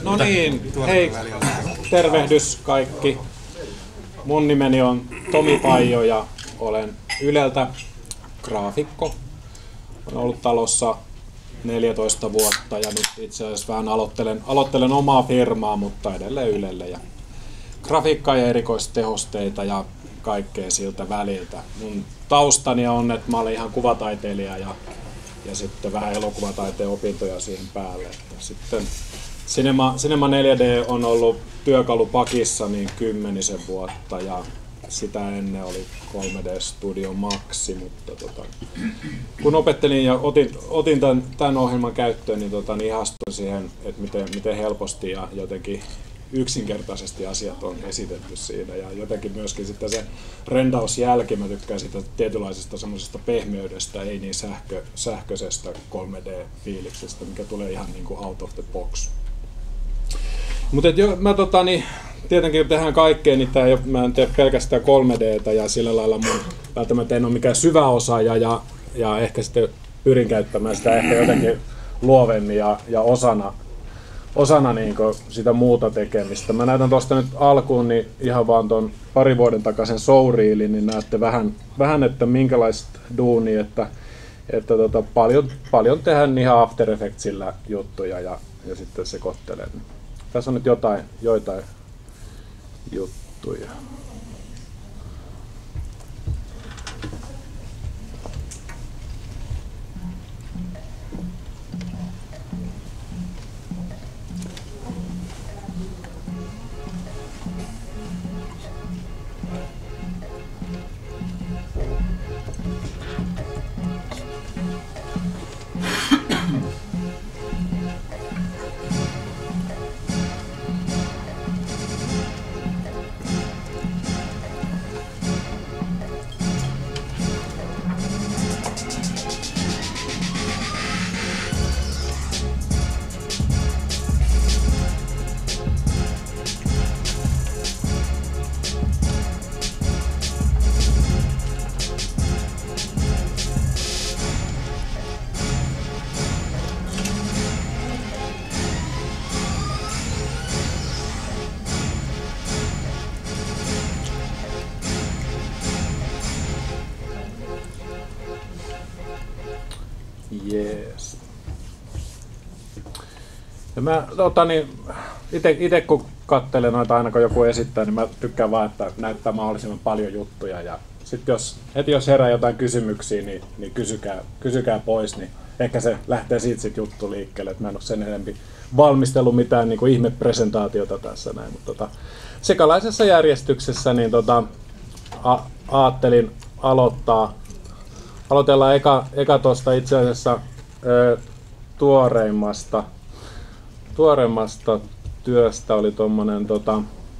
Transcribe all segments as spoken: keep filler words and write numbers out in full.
No niin, hei, tervehdys kaikki. Mun nimeni on Tomi Paijo ja olen Yleltä graafikko. Olen ollut talossa neljätoista vuotta ja nyt itse asiassa vähän aloittelen, aloittelen omaa firmaa, mutta edelleen Ylelle. Ja grafiikkaa ja erikoistehosteita ja kaikkea siltä väliltä. Mun taustani on, että mä olin ihan kuvataiteilija ja, ja sitten vähän elokuvataiteen opintoja siihen päälle. Ja sitten Cinema, Cinema neljä D on ollut työkalupakissa niin kymmenisen vuotta ja sitä ennen oli kolme D Studio Maxi, mutta tota, kun opettelin ja otin, otin tämän, tämän ohjelman käyttöön, niin, tota, niin ihastuin siihen, että miten, miten helposti ja jotenkin yksinkertaisesti asiat on esitetty siinä ja jotenkin myöskin sitten se rendausjälki, mä tykkään siitä tietynlaisesta semmoisesta pehmeydestä, ei niin sähkö, sähköisestä kolme D-fiiliksestä, mikä tulee ihan niin kuin out of the box. Mutta mä tota, niin, tietenkin tehdään kaikkea, niin tää ei ole, mä en tee pelkästään kolme D:tä ja sillä lailla mun välttämättä en ole mikään syvä osaaja ja, ja ehkä sitten pyrin käyttämään sitä ehkä jotenkin luovemmin ja, ja osana, osana niin sitä muuta tekemistä. Mä näytän tuosta nyt alkuun niin ihan vaan ton pari vuoden takaisen showreelin, niin näette vähän, vähän että minkälaista duunia, että, että tota, paljon, paljon tehdään ihan After Effectsillä juttuja ja, ja sitten sekoittelen. Tässä on nyt jotain, joitain juttuja. Jees. Ja mä tota, niin, ite, ite kun katselen noita aina kun joku esittää, niin mä tykkään vaan, että näyttää mahdollisimman paljon juttuja. Ja sit jos, heti jos herää jotain kysymyksiä, niin, niin kysykää, kysykää pois, niin ehkä se lähtee siitä sit juttu liikkeelle. Et mä en ole sen enemmän valmistellut mitään niin kuin ihmepresentaatiota tässä näin. Mutta tota, sekalaisessa järjestyksessä niin tota, a, aattelin aloittaa. Aloitellaan eka, eka tuosta itse asiassa ö, tuoreimmasta, tuoreimmasta työstä oli tuommoinen tota,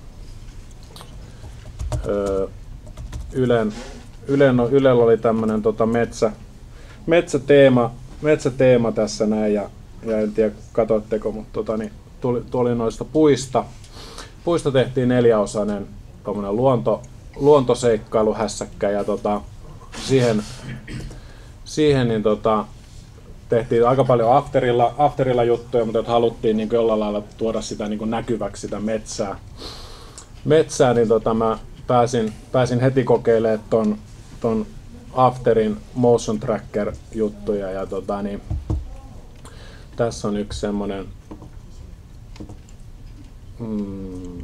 Ylen, Ylen, Ylellä oli tämmöinen tota metsä, metsäteema, metsäteema tässä näin ja, ja en tiedä katsoitteko, mutta tota, niin, tuli, tuli noista puista. Puista tehtiin neljäosainen tuommoinen luonto, luontoseikkailuhässäkkä ja tota, siihen, siihen niin tota, tehtiin aika paljon afterilla, afterilla juttuja, mutta haluttiin niin jollain lailla tuoda sitä niin näkyväksi sitä metsää. metsää niin tota, mä pääsin, pääsin heti kokeilemaan ton, ton afterin motion tracker juttuja ja tota, niin, tässä on yksi semmonen hmm,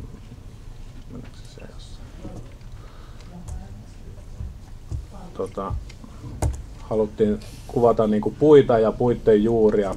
Tota, haluttiin kuvata niinku puita ja puitten juuria.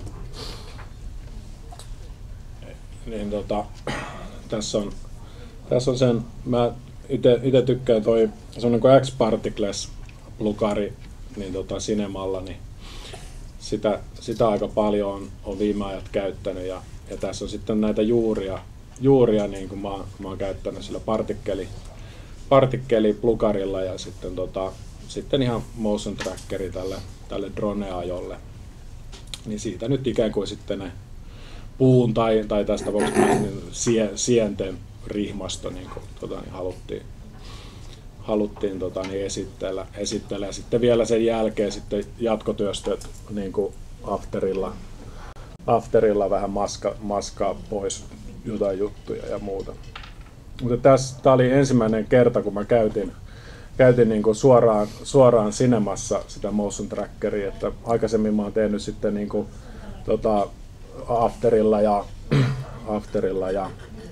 Niin tota, tässä on tässä on sen mä ite ite tykkään toi se on niinku X-Particles plugari niin tota Cinemalla niin sitä sitä aika paljon on, on viime ajat käyttänyt ja ja tässä on sitten näitä juuria juuria niin kuin mä, mä oon käyttänyt sillä partikkeli partikkeli plugarilla ja sitten tota sitten ihan motion trackeri tälle, tälle drone-ajolle. Niin siitä nyt ikään kuin sitten ne puun tai, tai tästä voisi niin sie, sienten rihmasto niin kuin, tota, niin haluttiin, haluttiin tota, niin esitellä, esitellä. Ja sitten vielä sen jälkeen sitten jatkotyöstöt niin kuin afterilla, afterilla vähän maska, maskaa pois, jotain juttuja ja muuta. Mutta tässä tämä oli ensimmäinen kerta, kun mä käytin, käytin niinku suoraan, suoraan Cinemassa sitä motion trackeria, että aikaisemmin mä oon tehnyt sitten niinku, tota, Afterilla ja, Afterilla ja,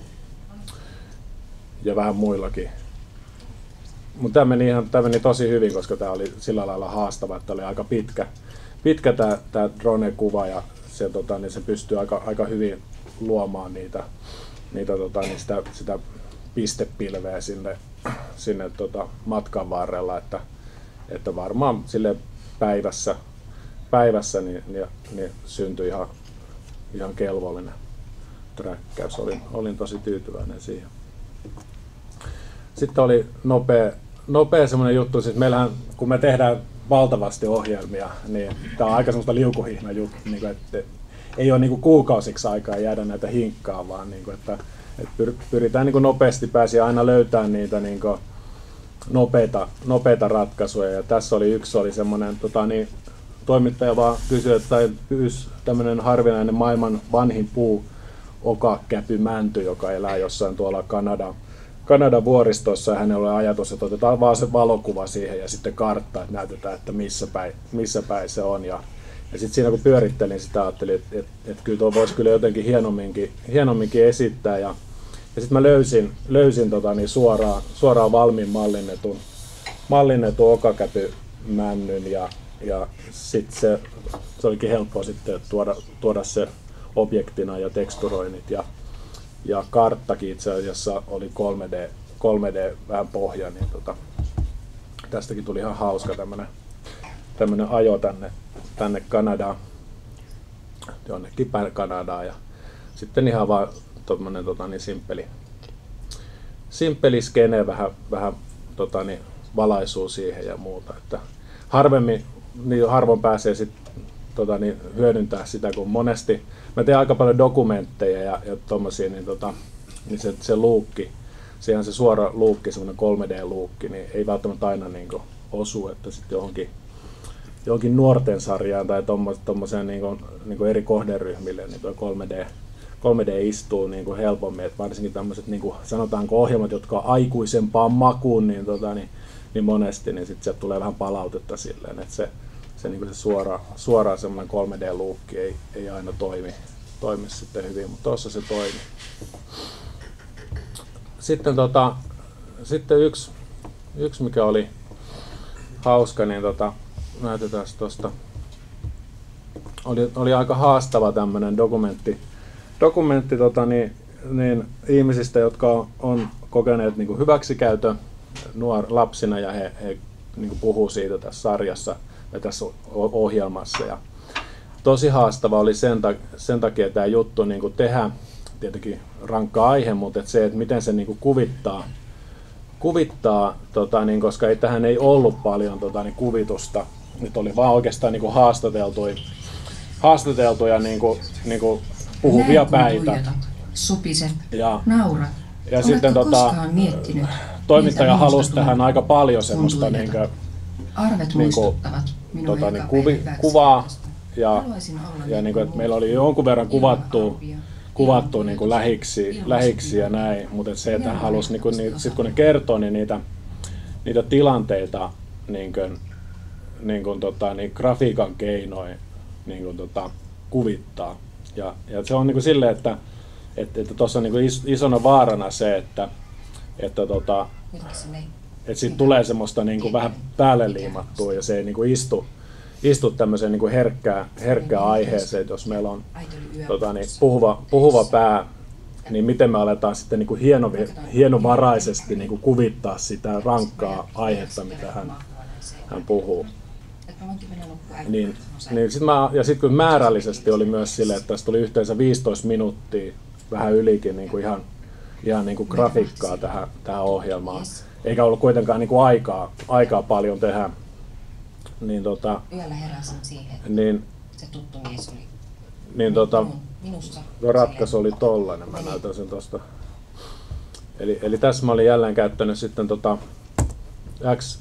ja vähän muillakin. Mutta tämä meni, ihan, tämä meni tosi hyvin, koska tämä oli sillä lailla haastava, että oli aika pitkä, pitkä tämä, tämä drone-kuva ja se, tota, niin se pystyy aika, aika hyvin luomaan niitä, niitä, tota, niin sitä, sitä pistepilveä sinne, sinne tota, matkan varrella, että, että varmaan sille päivässä, päivässä niin, niin, niin syntyi ihan, ihan kelvollinen träkkäys. Olin, olin tosi tyytyväinen siihen. Sitten oli nopea, nopea semmoinen juttu, siis meillähän kun me tehdään valtavasti ohjelmia, niin tämä on aika semmoista liukuhihna juttu, niin että ei ole niin kuukausiksi aikaa jäädä näitä hinkkaa, vaan niin kuin, että, että pyritään niin nopeasti pääsiä aina löytämään niitä niin nopeita, nopeita ratkaisuja. Ja tässä oli yksi oli semmoinen, tota, niin, toimittaja vaan kysyi, että pyysi tämmöinen harvinainen maailman vanhin puu okakäpymänty, joka elää jossain tuolla Kanadan Kanadan vuoristossa, ja hänellä oli ajatus, että otetaan vaan se valokuva siihen ja sitten kartta, että näytetään, että missä päin, missä päin se on. Ja, ja sitten siinä kun pyörittelin sitä, ajattelin, että, että, että kyllä tuo voisi kyllä jotenkin hienomminkin, hienomminkin esittää. Ja, ja sitten mä löysin, löysin tota, niin suoraan, suoraan valmiin mallinnetun, mallinnetun okakäpymännyn, ja, ja sitten se, se olikin helppoa sitten tuoda, tuoda se objektina ja teksturoinnit. Ja, Ja karttakin itse asiassa oli kolme D, kolme D vähän pohja, niin tota, tästäkin tuli ihan hauska tämmönen, tämmönen ajo tänne, tänne Kanadaan, jonnekin päin Kanadaan, ja sitten ihan vaan tommonen tota, niin simppeli, simppeli skene, vähän, vähän tota, niin, valaisuu siihen ja muuta, että harvemmin, niin harvoin pääsee sit, tota, niin, hyödyntää sitä, kun monesti mä teen aika paljon dokumentteja ja, ja tommosia, niin, tota, niin se, se luukki, sehän se suora luukki, semmoinen kolme D-luukki, niin ei välttämättä aina niin kuin osu, että sitten johonkin, johonkin nuorten sarjaan tai tommoseen niin kuin, niin kuin eri kohderyhmille, niin tuo kolme D, kolme D istuu niin kuin helpommin, että varsinkin tämmöiset niin kuin sanotaanko ohjelmat, jotka on aikuisempaan makuun, niin, tota, niin, niin monesti, niin sitten sieltä tulee vähän palautetta silleen, että se se, niin se suora, suoraan semmoinen kolme D-luukki ei, ei aina toimi, toimi sitten hyvin, mutta tuossa se toimi. Sitten, tota, sitten yksi, yksi, mikä oli hauska, niin tota, näytetään tuosta. Oli, oli aika haastava tämmöinen dokumentti, dokumentti tota, niin, niin, ihmisistä, jotka on, on kokeneet niin kuin hyväksikäytön nuor, lapsina, ja he, he niin kuin puhuu siitä tässä sarjassa ja tässä ohjelmassa. Ja tosi haastava oli sen, ta- sen takia tämä juttu niin kuin tehdä, tietenkin rankka aihe, mutta et se, että miten se niin kuin kuvittaa, kuvittaa tota, niin, koska ei, tähän ei ollut paljon tota, niin, kuvitusta. Nyt oli vaan oikeastaan niin kuin haastateltuja, haastateltuja niin kuin, niin kuin puhuvia päitä. Supisen, ja, naura. ja sitten tota, toimittaja halusi tähän aika paljon semmoista niin kuin, arvet muistuttavat minua tota, niin, kuvi, kuvaa ja, ja niin kuin, että meillä oli jonkun verran kuvattu, kuvattu niin kuin lähiksi, lähiksi ja näin, mutta se, että hän halusi, niin kuin, niin, sit kun ne kertoo, niin niitä, niitä tilanteita niin kuin, niin kuin, tota, niin grafiikan keinoin niin kuin, tota, kuvittaa. Ja, ja se on niin kuin silleen, että että tuossa on niin kuin is, isona vaarana se, että, että tota, että siitä tulee semmoista niin kuin vähän päälle liimattua ja se ei niin kuin istu, istu tämmöiseen niin kuin herkkään, herkkään aiheeseen, että jos meillä on tota, niin puhuva, puhuva pää, niin miten me aletaan sitten niin kuin hieno, hienovaraisesti niin kuin kuvittaa sitä rankkaa aihetta, mitä hän, hän puhuu. Niin, niin sit mä, ja sitten kun määrällisesti oli myös silleen, että tästä tuli yhteensä viisitoista minuuttia, vähän ylikin niin kuin ihan, ihan niin kuin grafiikkaa tähän, tähän ohjelmaan. Eikä ollut kuitenkaan niin kuin aikaa, aikaa paljon tehdä. Niin, tota, yöllä heräsin siihen, että niin, se tuttu mies oli niin, tota, minussa. Tuo ratkaisu oli tollainen, mä näytän sen tosta. Eli, eli tässä mä olin jälleen käyttänyt sitten tota X,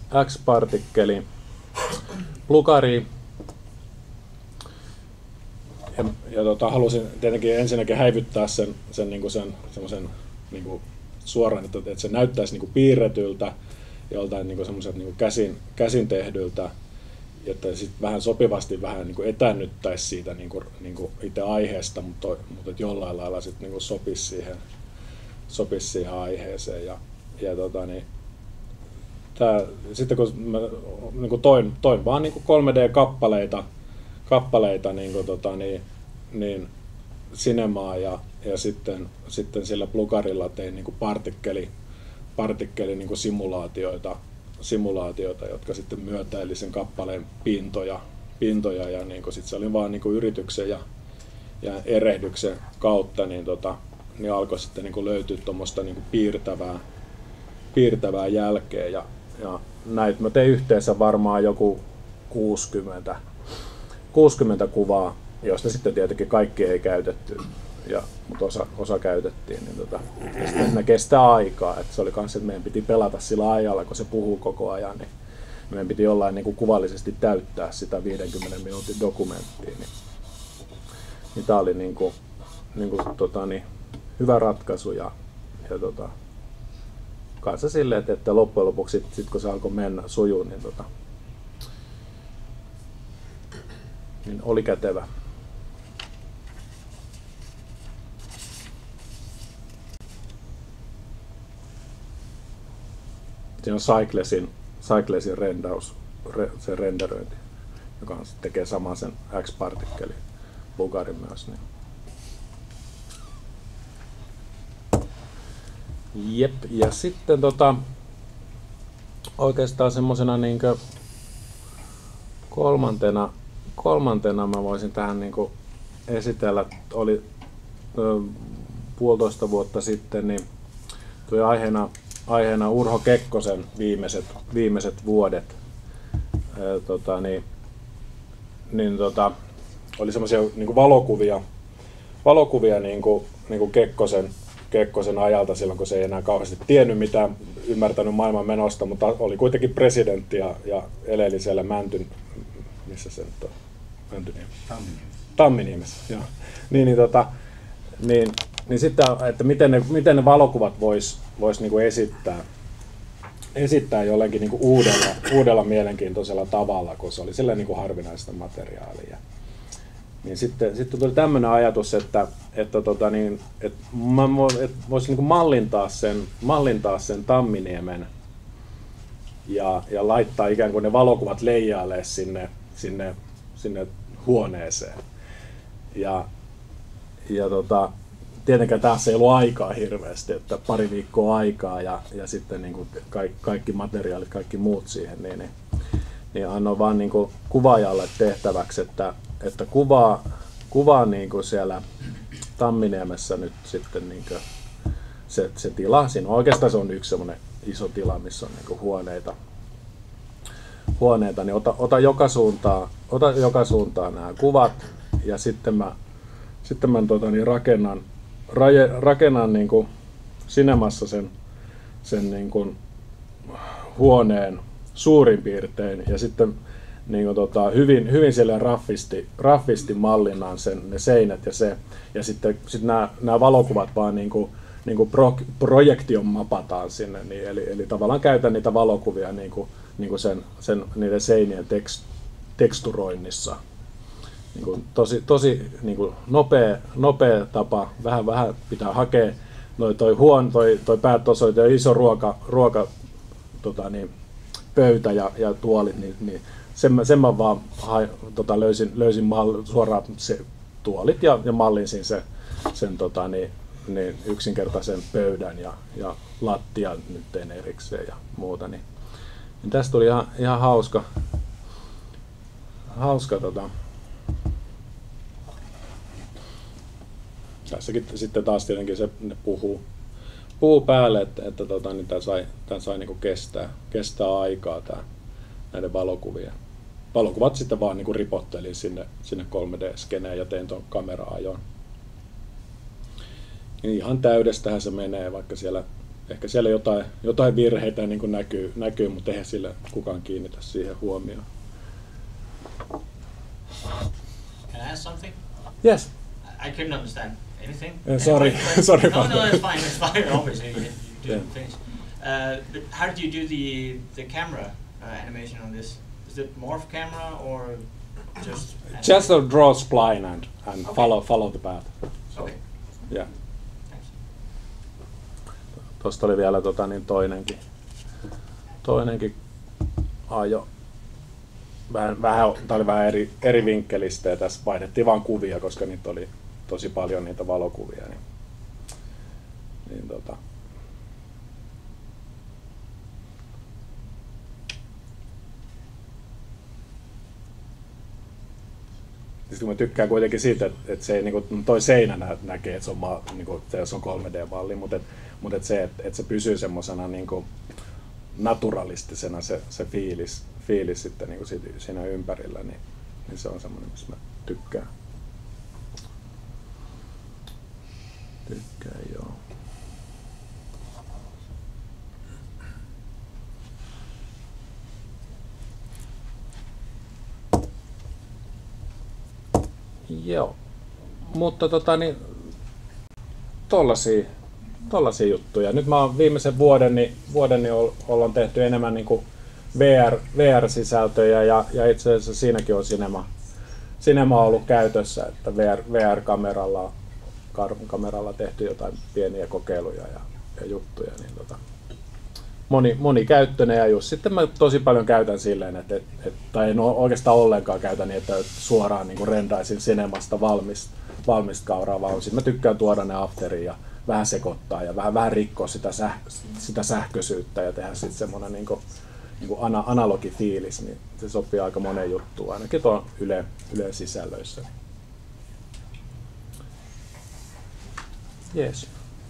X-partikkeli plugari. Ja, ja ja tota, halusin tietenkin ensinnäkin häivyttää sen, sen, niin kuin sen semmoisen niin kuin suoraan, että, että se näyttäisi niin kuin piirretyltä joltain niin kuin semmoiset niin kuin käsin, käsin tehdyltä, että sitten vähän sopivasti vähän niin kuin etännyttäisi siitä niin kuin, niin kuin itse aiheesta, mutta, mutta että jollain lailla sitten niin kuin sopisi siihen, sopisi siihen aiheeseen. Ja, ja tota, niin, tää, sitten kun mä niin kuin toin, toin vaan niin kuin kolme D-kappaleita kappaleita niin kuin, tota, niin, niin Cinemaa ja, ja sitten, sitten sillä plugarilla tein niin kuin partikkeli, partikkeli niin kuin simulaatioita, simulaatioita, jotka sitten myötäili sen kappaleen pintoja, pintoja ja niin kuin sit se oli vaan niin kuin yrityksen ja, ja erehdyksen kautta, niin, tota, niin alkoi sitten niin kuin löytyä tuommoista niin kuin piirtävää, piirtävää jälkeä ja, ja näitä mä tein yhteensä varmaan joku kuusikymmentä, kuusikymmentä kuvaa, joista sitten tietenkin kaikki ei käytetty, ja, mutta osa, osa käytettiin. Niin tota, ja sitten ne kestää aikaa. Et se oli kans, että meidän piti pelata sillä ajalla, kun se puhuu koko ajan, niin meidän piti jollain niin kuin kuvallisesti täyttää sitä viidenkymmenen minuutin dokumenttia. Niin, niin tämä oli niin kuin, niin kuin, tota, niin, hyvä ratkaisu. Ja, ja tota, kanssa silleen, että, että loppujen lopuksi, sit, sit, kun se alkoi mennä sujuun, niin, tota, niin oli kätevä. Siinä on Cyclesin, Cyclesin rendaus, re, se renderöinti, joka on, tekee saman sen X-partikkelin plugarin myös. Niin. Jep, ja sitten tota, oikeastaan semmosena niinkö kolmantena, kolmantena mä voisin tähän niinkö esitellä, oli ö, puolitoista vuotta sitten, niin tuli aiheena aiheena Urho Kekkosen viimeiset, viimeiset vuodet. Ää, tota, niin, niin, tota, oli semmoisia niin valokuvia, valokuvia niin kuin, niin kuin Kekkosen, Kekkosen ajalta silloin, kun se ei enää kauheasti tiennyt mitään, ymmärtänyt maailman menosta, mutta oli kuitenkin presidentti ja, ja eleli siellä Mäntyn, missä se nyt on? Mäntyniemessä. Tamminiemessä. Tamminiemessä, joo. Niin, niin, tota, niin, niin sitten, että miten ne, miten ne valokuvat vois, vois niinku esittää, esittää jollakin niinku uudella, uudella mielenkiintoisella tavalla, kun se oli sillä niinku harvinaista materiaalia. Niin sitten, sitten tuli tämmöinen ajatus, että, että, tota niin, että mä voisin niinku mallintaa, sen, mallintaa sen Tamminiemen ja, ja laittaa ikään kuin ne valokuvat leijailee sinne, sinne, sinne huoneeseen. Ja, ja tota, tietenkään tässä ei ollut aikaa hirveästi, että pari viikkoa aikaa ja, ja sitten niin kuin kaikki, kaikki materiaalit, kaikki muut siihen, niin, niin, niin annoin vaan niin kuin kuvaajalle tehtäväksi, että, että kuvaa, kuvaa niin kuin siellä Tamminiemessä nyt sitten niin kuin se, se tila. Siinä oikeastaan se on yksi semmoinen iso tila, missä on niin kuin huoneita, huoneita, niin ota, ota, joka suuntaan, ota joka suuntaan nämä kuvat ja sitten mä, sitten mä tota, niin rakennan Raje, rakennan niin kuin Cinemassa sen, sen niin kuin huoneen suurin piirtein ja sitten niin kuin tota, hyvin, hyvin raffisti, raffisti mallinnan sen, ne seinät ja se ja sitten sit nämä, nämä valokuvat vaan niin kuin, niin kuin pro, projektion mapataan sinne, niin, eli, eli tavallaan käytän niitä valokuvia niin kuin, niin kuin sen, sen, niiden seinien tekst, teksturoinnissa. Niin kuin tosi tosi niin kuin nopea, nopea tapa, vähän vähän pitää hakea noi, toi huon, toi, toi päätösoite ja iso ruoka, ruoka tota, niin, pöytä ja, ja tuolit, niin, niin sen, sen mä vaan hai, tota, löysin, löysin mall, suoraan se tuolit ja, ja mallinsin se, sen tota, niin, niin yksinkertaisen pöydän ja, ja lattia nyt erikseen ja muuta. Niin, niin tästä tuli ihan, ihan hauska, hauska tota, tässäkin sitten taas tietenkin se ne puhuu, puhuu päälle, että, että tota, niin tämä sai, tämä sai niin kuin kestää, kestää aikaa tämä, näiden valokuvien. Valokuvat sitten vaan niin kuin ripottelin sinne, sinne kolme D-skeneen ja tein tuon kamera-ajon. Niin ihan täydestähän se menee, vaikka siellä ehkä siellä jotain, jotain virheitä niin kuin näkyy, näkyy, mutta eihän sillä kukaan kiinnitä siihen huomioon. Can I ask something? Yes. I couldn't understand anything. Uh, sorry, but, sorry. No, no, it's fine. It's fine. Obviously, you do Yeah. things. Uh, but how did you do the the camera uh, animation on this? Is it morph camera or just? Just a draw spline and and Okay. follow follow the path. So, Okay. yeah. Thanks. Tuosta oli vielä tota, niin toinenkin, toinenkin ajo. Vähän, vähän, tää oli vähän eri, eri vinkkelistä ja tässä vaihdettiin vain kuvia, koska niitä oli tosi paljon niitä valokuvia. Niin, niin tota. Sitten mä tykkään kuitenkin siitä, että, että se ei, niin kuin, toi seinä nä, näkee, että se on, maa, niin kuin, se on kolme D-malli, mutta, et, mutta et se, että, että se pysyy semmoisena niin kuin naturalistisena se, se fiilis, fiilis sitten niin kuin siinä ympärillä, niin, niin se on semmoinen, mistä mä tykkään. Tykkään, joo. Joo, mutta tota niin, tollasia, tollasia juttuja. Nyt mä oon viimeisen vuoden, niin, vuoden niin ollaan tehty enemmän niin kuin V R, V R-sisältöjä ja, ja itse asiassa siinäkin on Cinema, Cinema ollut käytössä, että V R, V R-kameralla kameralla tehty jotain pieniä kokeiluja ja, ja juttuja. Niin tota, moni, monikäyttöinen ja just sitten mä tosi paljon käytän silleen, että, et, et, tai en oikeastaan ollenkaan käytä niin, että suoraan niin rendaisin Cinemasta valmista, valmista kauraa, vaan sitten mä tykkään tuoda ne afteriin ja vähän sekoittaa ja vähän, vähän rikkoa sitä, säh, sitä sähköisyyttä ja tehdä sitten semmoinen niin kuin, niin kuin ana, analogifiilis, niin se sopii aika moneen juttuun, ainakin tuon Yle, Yle sisällöissä. Jees.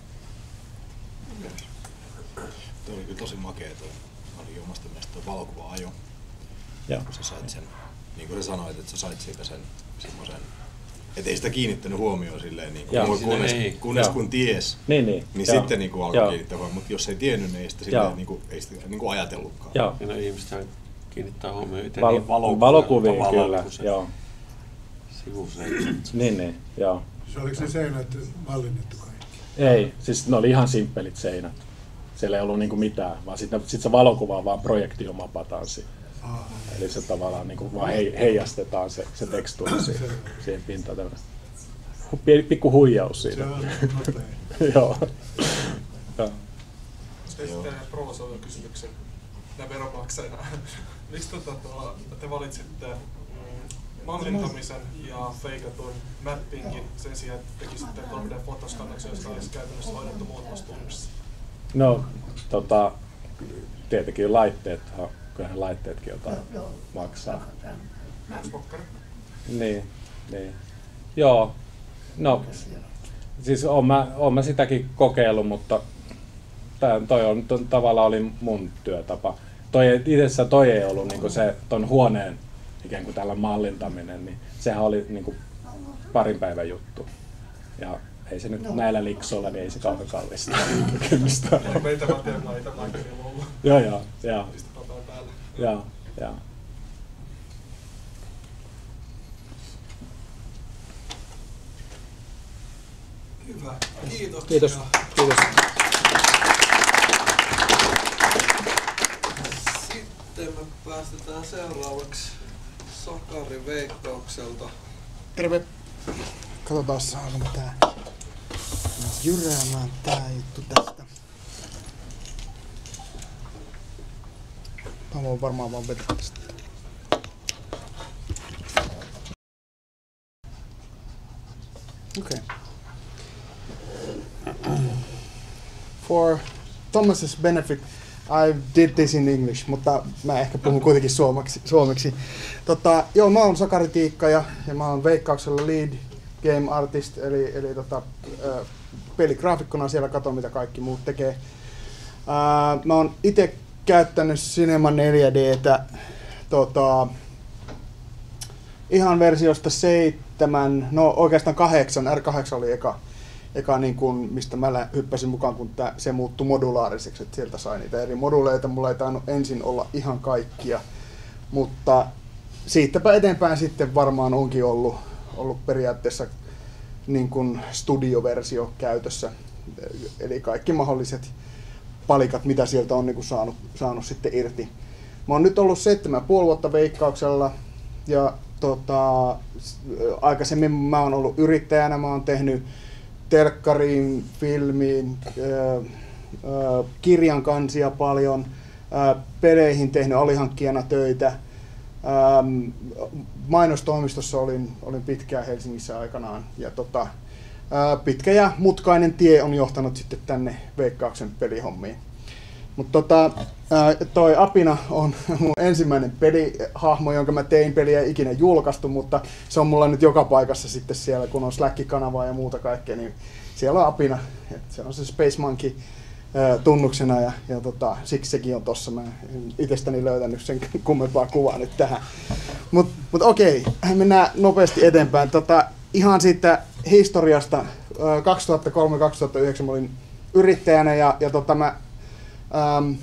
Tuo oli kyllä tosi makea tuo. Oli omasta mielestä tuo valokuva-ajo. Joo. Kun sä sait sen, niin kuin sä sanoit, että sä sait siitä sen semmoisen, et ei sitä kiinnittänyt huomioon silleen, niin kuin, kunnes, kunnes kun ties, niin, niin, niin joo. sitten niin kuin alkoi kiinnittää huomioon, mutta jos ei tiennyt, niin ei sitä, silleen, niin kuin, ei sitä niin kuin ajatellutkaan. Joo. Ja no, ihmiset kiinnittää huomioon itse Val- niin valokuviin, valokuviin kyllä, se joo. Sivuseikat. Niin, niin, joo. Se oliko se seinät mallinnettu kaikki? Ei, siis ne oli ihan simppelit seinät. Siellä ei ollut niinku mitään, vaan sitten sit se valokuva on vaan projektiomapatanssi. Ah, Eli se tavallaan niinku vaan hei, heijastetaan se, se tekstuuri siihen, siihen pintaan. Tämmönen pieni pikku huijaus se siinä. on nopea. Joo. Joo. Sitten provosoivan kysymyksen näin veronmaksajana. Miksi tota, tuo, te valitsitte mm, mallintamisen ja feikatun mappingin sen sijaan, että tekisitte kolme D-fotoskannauksen, josta olisi käytännössä hoidettu muutamastunnissa? No, tota, tietenkin laitteet, kyllähän laitteetkin jotain maksaa. Spokkari. Niin, niin. Joo, no, siis oon mä, oon mä sitäkin kokeillut, mutta tää, toi on, to, tavallaan oli mun työtapa. Toi, itse toi ei ollut niinku se ton huoneen ikään kuin tällä mallintaminen, niin sehän oli niinku parin päivän juttu. Ja ei se nyt näillä liksoilla, niin ei se kauhean kallista. Meitä vaan teemään itse Michaelilla ollut. Joo, joo, joo. Pistä papaa päälle. Joo, joo. Hyvä. Kiitos. Kiitos. Kiitos. Sitten me päästetään seuraavaksi Sakari Veikkaukselta. Terve. Katsotaan saanko tää jyräämään tää juttu tästä. Mä voin varmaan vaan vetää tästä. Okay. For Thomas's benefit, I did this in English, mutta mä ehkä puhun kuitenkin suomeksi. suomeksi. Tota, joo, mä oon Sakari Tiikka ja, ja mä oon Veikkauksella lead game artist, eli, eli tota, ö, peligraafikkona siellä katon mitä kaikki muut tekee. Ää, mä oon ite käyttänyt Cinema neljä D:tä tota, ihan versiosta seitsemän, no oikeastaan kahdeksan, R kahdeksan oli eka, eka niin kuin, mistä mä hyppäsin mukaan, kun tää, se muuttui modulaariseksi, että sieltä sai niitä eri moduleita. Mulla ei tainnut ensin olla ihan kaikkia, mutta siitäpä eteenpäin sitten varmaan onkin ollut, ollut periaatteessa niin kuin studioversio käytössä. Eli kaikki mahdolliset palikat, mitä sieltä on niin kuin saanut, saanut sitten irti. Mä oon nyt ollut seitsemän puoli vuotta Veikkauksella ja tota, aikaisemmin mä oon ollut yrittäjänä, mä oon tehnyt telkkariin, filmiin, ää, ää, kirjan kansia paljon, ää, peleihin tehnyt alihankkijana töitä. Ää, mainostoimistossa olin, olin pitkään Helsingissä aikanaan ja tota, ää, pitkä ja mutkainen tie on johtanut sitten tänne Veikkauksen pelihommiin. Mutta tota, toi Apina on mun ensimmäinen pelihahmo, jonka mä tein. Peliä ei ikinä julkaistu, mutta se on mulla nyt joka paikassa sitten siellä, kun on Slack-kanavaa ja muuta kaikkea, niin siellä on Apina. Et se on se Space Monkey ää, tunnuksena ja, ja tota, siksi sekin on tossa. Mä en itsestäni löytänyt sen kummempaa kuvaa nyt tähän. Mutta mut okei, mennään nopeasti eteenpäin. Tota, ihan siitä historiasta, kaksituhattakolme kaksituhattayhdeksän mä olin yrittäjänä ja, ja tota, mä Ähm,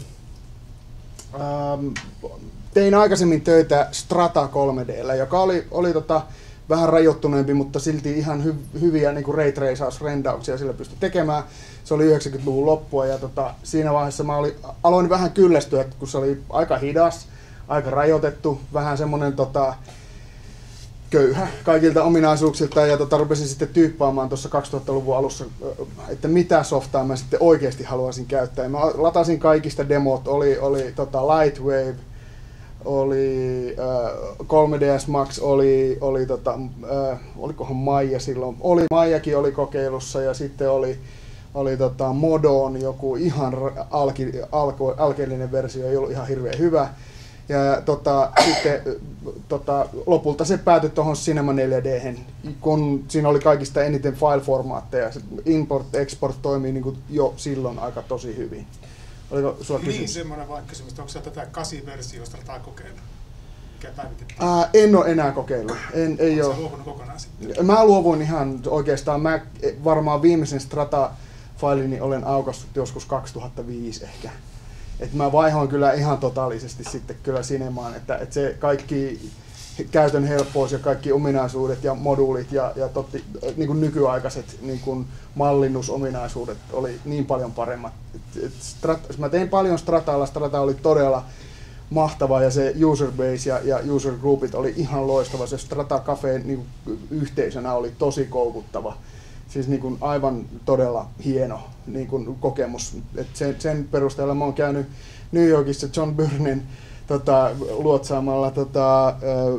ähm, tein aikaisemmin töitä Strata kolme D:llä, joka oli, oli tota, vähän rajoittuneempi, mutta silti ihan hy- hyviä niin kuin ray traceaus-rendauksia sillä pystyi tekemään. Se oli yhdeksänkymmentäluvun loppua ja tota, siinä vaiheessa mä oli, aloin vähän kyllästyä, kun se oli aika hidas, aika rajoitettu, vähän semmoinen tota, köyhä kaikilta ominaisuuksilta ja tota, rupesin sitten tyyppaamaan tuossa kaksituhattaluvun alussa, että mitä softaa mä sitten oikeasti haluaisin käyttää. Ja mä latasin kaikista demot, oli, oli tota Lightwave, oli äh, kolme D S Max, oli, oli tota, äh, olikohan Maija silloin, oli Maijakin oli kokeilussa ja sitten oli, oli tota Modon joku ihan alki, alko, alkeellinen versio, ei ollut ihan hirveän hyvä. Ja tota, sitten tota, lopulta se päätyi tuohon Cinema neljä D:hen, kun siinä oli kaikista eniten file-formaatteja. Import-export toimii niin kuin jo silloin aika tosi hyvin. Oliko sulla kysymys? Niin, semmoinen vaikka kysymys. Onko se tätä kahdeksan-versiosta tai kokeilla? Mikä päivitettiin? Ää, en ole enää kokeillut. En, ei Oletko ole. luopunut kokonaan sitten? Mä luovuin ihan oikeastaan. Mä varmaan viimeisen Strata-failini olen aukaissut joskus kaksituhattaviisi ehkä. Et mä vaihoin kyllä ihan totaalisesti sitten kyllä Cinemaan, että, että se kaikki käytön helppous ja kaikki ominaisuudet ja moduulit ja, ja totti, niin kuin nykyaikaiset niin kuin mallinnusominaisuudet oli niin paljon paremmat. Et, et strat, mä tein paljon Stratalla, Strata oli todella mahtava ja se user base ja, ja user groupit oli ihan loistava. Se Strata Cafe niin kuin yhteisönä oli tosi koukuttava. Siis niin kuin aivan todella hieno niin kuin kokemus. Et sen, sen perusteella mä oon käynyt New Yorkissa John Byrnen tota, luotsaamalla tota,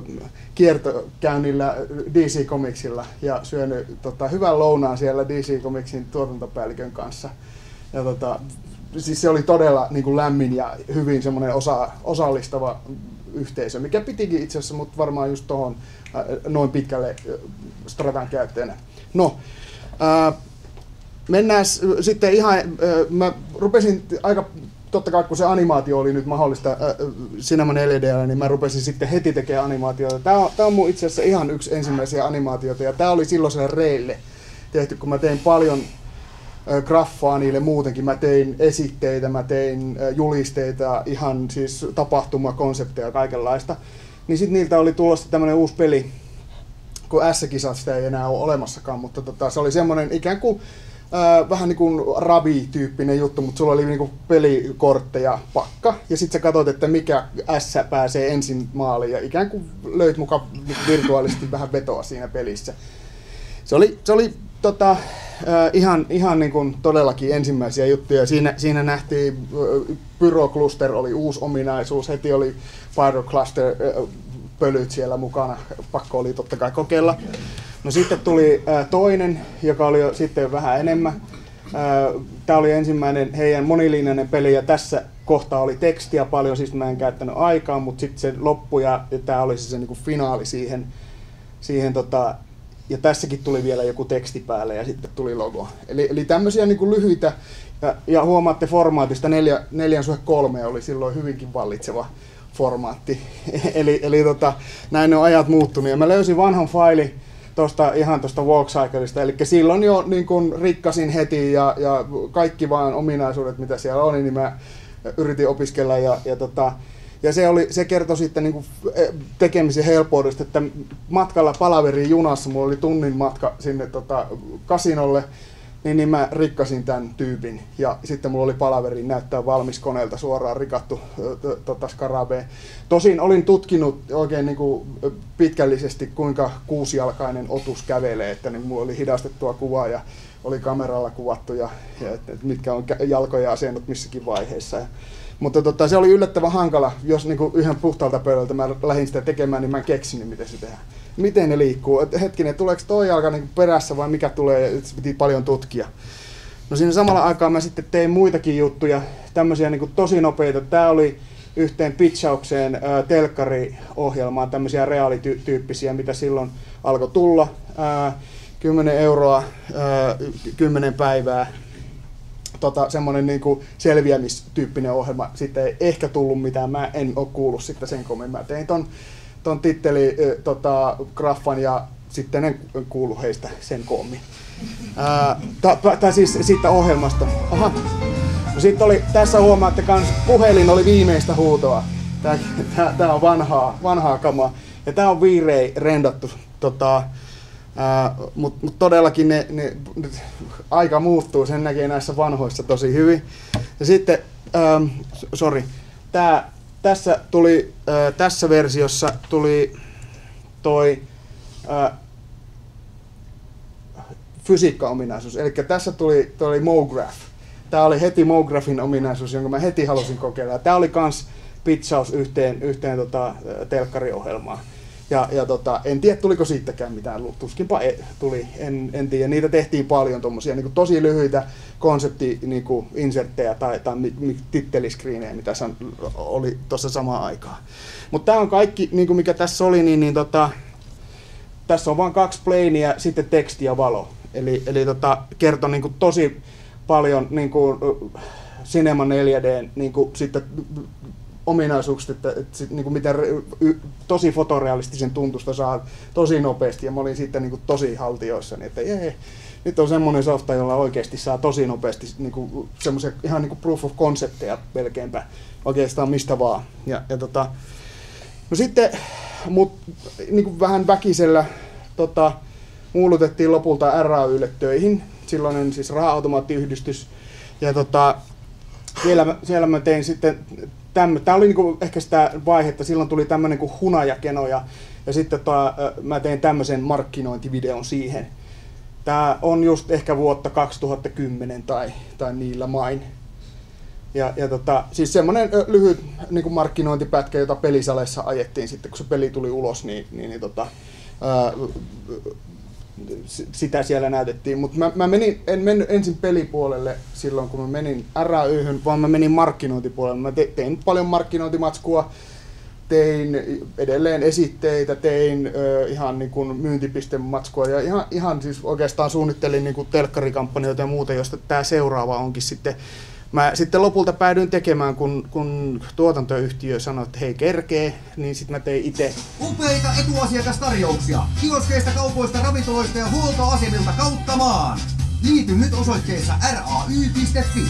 kiertokäynnillä D C Comicsilla ja syönyt tota, hyvän lounaan siellä D C Comicsin tuotantopäällikön kanssa. Ja, tota, siis se oli todella niin kuin lämmin ja hyvin semmoinen osa, osallistava yhteisö, mikä pitikin itse asiassa, mutta varmaan just tuohon noin pitkälle Stratan käyttäjänä. No, Äh, mennään sitten ihan, äh, mä rupesin aika, totta kai kun se animaatio oli nyt mahdollista äh, Cinema neljä D:llä, niin mä rupesin sitten heti tekemään animaatiota. Tää on, tää on mun itse asiassa ihan yksi ensimmäisiä animaatioita ja tää oli silloiselle Reille tehty, kun mä tein paljon äh, graffaa niille muutenkin. Mä tein esitteitä, mä tein äh, julisteita, ihan siis tapahtumakonsepteja ja kaikenlaista. Niin sit niiltä oli tulossa tämmönen uusi peli, kun S-kisat sitä ei enää ole olemassakaan, mutta tota, se oli semmoinen ikään kuin äh, vähän niin kuin Rabi-tyyppinen juttu, mutta sulla oli niin kuin pelikortteja pakka, ja sitten sä katsoit, että mikä S pääsee ensin maaliin, ja ikään kuin löit mukaan niin virtuaalisesti vähän vetoa siinä pelissä. Se oli, se oli tota, äh, ihan, ihan niin kuin todellakin ensimmäisiä juttuja. Siinä, siinä nähtiin, äh, Pyrocluster oli uusi ominaisuus, heti oli Pyrocluster, äh, pölyt siellä mukana, pakko oli totta kai kokeilla. No sitten tuli ää, toinen, joka oli jo sitten vähän enemmän. Tämä oli ensimmäinen heidän monilinjainen peli ja tässä kohtaa oli tekstiä paljon, siis mä en käyttänyt aikaa, mutta sitten se loppui ja, ja tämä oli se, se niinku finaali siihen. siihen tota, ja tässäkin tuli vielä joku teksti päälle ja sitten tuli logo. Eli, eli tämmöisiä niinku lyhyitä ja, ja huomaatte formaatista neljä, neljän suhde kolme oli silloin hyvinkin vallitseva formaatti. eli eli tota, näin on ajat muuttunut. Ja mä löysin vanhan faili tosta, ihan tuosta Walkcycleista, eli silloin jo niin kun rikkasin heti ja, ja kaikki vaan ominaisuudet, mitä siellä oli, niin mä yritin opiskella. Ja, ja tota, Ja se, oli, se kertoi sitten niin kuin tekemisen helppoudesta, että matkalla palaveriin junassa, mulla oli tunnin matka sinne tota, kasinolle, niin, niin mä rikkasin tämän tyypin. Ja sitten mulla oli palaveri näyttää valmis koneelta suoraan rikattu tota, skarabee. Tosin olin tutkinut oikein niin kuin pitkällisesti, kuinka kuusijalkainen otus kävelee, että niin mulla oli hidastettua kuvaa ja oli kameralla kuvattu ja, ja että mitkä on jalkoja asennut missäkin vaiheessa. Ja, mutta tota, se oli yllättävän hankala, jos niin kuin yhden puhtaalta pöydältä mä lähdin sitä tekemään, niin mä en keksinyt, miten se tehdään. Miten ne liikkuu? Et hetkinen, tuleeko toi jalka niin perässä vai mikä tulee? Se piti paljon tutkia. No siinä samalla aikaa mä sitten tein muitakin juttuja, tämmöisiä niin kuin tosi nopeita. Tää oli yhteen pitchaukseen ää, telkkariohjelmaan, tämmöisiä reaalityyppisiä, mitä silloin alkoi tulla. Ää, kymmenen euroa, ää, kymmenen päivää. Tota, semmoinen niin kuin selviämistyyppinen ohjelma. Sitten ei ehkä tullut mitään, mä en ole kuullut sitten sen komin. Mä tein ton, ton titteli, tota, graffan ja sitten en kuulu heistä sen koommin. Tai siis siitä ohjelmasta. Aha. No sitten oli, tässä huomaatte kans, puhelin oli viimeistä huutoa. Tää, tää, tää on vanhaa, vanhaa kamaa. Ja tää on viirei rendattu. Tota, Uh, Mutta mut todellakin ne, ne, ne, aika muuttuu, sen näkee näissä vanhoissa tosi hyvin. Ja sitten, um, sorry, tää, tässä, tuli, uh, tässä versiossa tuli toi uh, fysiikka-ominaisuus, eli tässä tuli, tuli MoGraph. Tää oli heti MoGraphin ominaisuus, jonka mä heti halusin kokeilla. Tää oli kans pitchaus yhteen, yhteen tota, telkkariohjelmaan. Ja, ja tota, en tiedä, tuliko siitäkään mitään, tuskinpa e, tuli, en, en tiedä. Niitä tehtiin paljon tommosia niin kuin tosi lyhyitä konsepti niin kuin inserttejä tai, tai titteliskriinejä, mitä san, oli tuossa samaan aikaan. Mutta tämä on kaikki, niin kuin mikä tässä oli, niin, niin tota, tässä on vain kaksi planea, sitten teksti ja valo. Eli, eli tota, kertoi niin kuin tosi paljon niin kuin Cinema neljä D niin kuin sitten ominaisuukset, että, että niin kuin miten tosi fotorealistisen tuntusta saa tosi nopeasti, ja mä olin siitä niin kuin tosi haltioissani, että jee, nyt on semmoinen softa, jolla oikeasti saa tosi nopeasti niin kuin semmoisia ihan niin kuin proof of concepteja melkeinpä oikeastaan mistä vaan. Ja, ja tota, no sitten mut, niin kuin vähän väkisellä tota, muulutettiin lopulta R A Y:lle töihin, silloinen siis raha-automaattiyhdistys, ja tota, siellä, siellä mä tein sitten tämä oli niinku ehkä sitä vaihetta, silloin tuli tämmöinen kuin hunajakeno ja, ja sitten tota, mä tein tämmöisen markkinointivideon siihen. Tämä on just ehkä vuotta kaksituhattakymmenen tai, tai niillä main. Ja, ja tota, siis semmoinen lyhyt niinku markkinointipätkä, jota pelisaleissa ajettiin sitten, kun se peli tuli ulos, niin, niin, niin tota, ää, sitä siellä näytettiin, mutta mä, mä menin, en mennyt ensin pelipuolelle silloin, kun mä menin R A Y:hyn, vaan mä menin markkinointipuolelle. Mä te, tein paljon markkinointimatskua, tein edelleen esitteitä, tein ö, ihan niin kuin myyntipistematskua ja ihan, ihan siis oikeastaan suunnittelin niin kuin telkkarikampanjoita ja muuta, josta tää seuraava onkin sitten. Mä sitten lopulta päädyin tekemään, kun, kun tuotantoyhtiö sanoi, että hei kerkee, niin sitten mä tein itse. Upeita etuasiakastarjouksia kioskeista, kaupoista, ravintoloista ja huoltoasemilta kautta maan. Liity nyt osoitteessa r a y piste f i.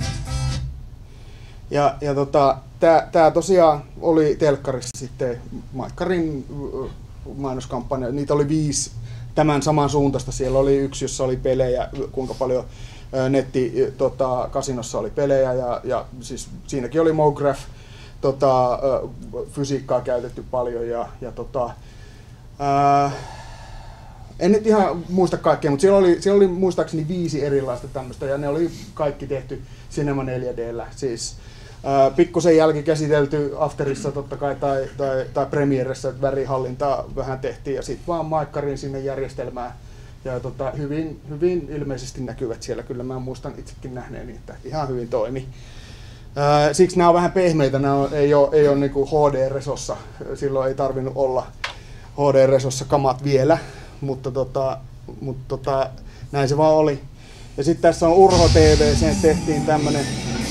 Ja, ja tota, tää, tää tosiaan oli telkkarissa sitten Maikkarin mainoskampanja. Niitä oli viisi tämän saman suuntaista. Siellä oli yksi, jossa oli pelejä, kuinka paljon netti tota, kasinossa oli pelejä ja, ja siis siinäkin oli MoGraph, tota, fysiikkaa käytetty paljon ja, ja tota, ää, en nyt ihan muista kaikkea, mutta siellä oli, siellä oli muistaakseni viisi erilaista tämmöistä ja ne oli kaikki tehty Cinema neljä D:llä. Siis ää, pikkusen jälkikäsitelty Afterissa totta kai tai, tai, tai Premieressä, että värihallintaa vähän tehtiin ja sitten vaan Maikkarin sinne järjestelmään. Ja tota, hyvin, hyvin ilmeisesti näkyvät siellä, kyllä mä muistan itsekin nähneeni, että ihan hyvin toimi. Ää, siksi nämä on vähän pehmeitä, nämä on, ei ole, ei ole niin kuin H D-resossa, silloin ei tarvinnut olla H D-resossa kamat vielä, mutta, tota, mutta tota, näin se vaan oli. Ja sitten tässä on Urho T V, sen tehtiin tämmönen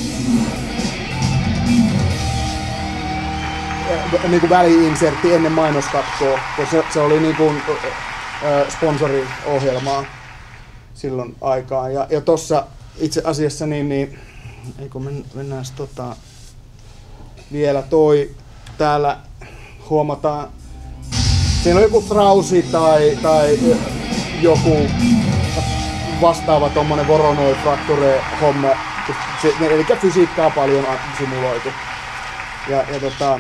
niin kuin väli-insertti ennen mainoskatkoa, se, se oli niin kuin sponsoriohjelmaa silloin aikaan. Ja, ja tuossa itse asiassa, niin, niin eikö men, mennään tota, vielä toi, täällä huomataan, siinä on joku trausi tai, tai joku vastaava tommonen Voronoi Fracture homma, se, eli fysiikkaa paljon simuloitu. Ja, ja tota,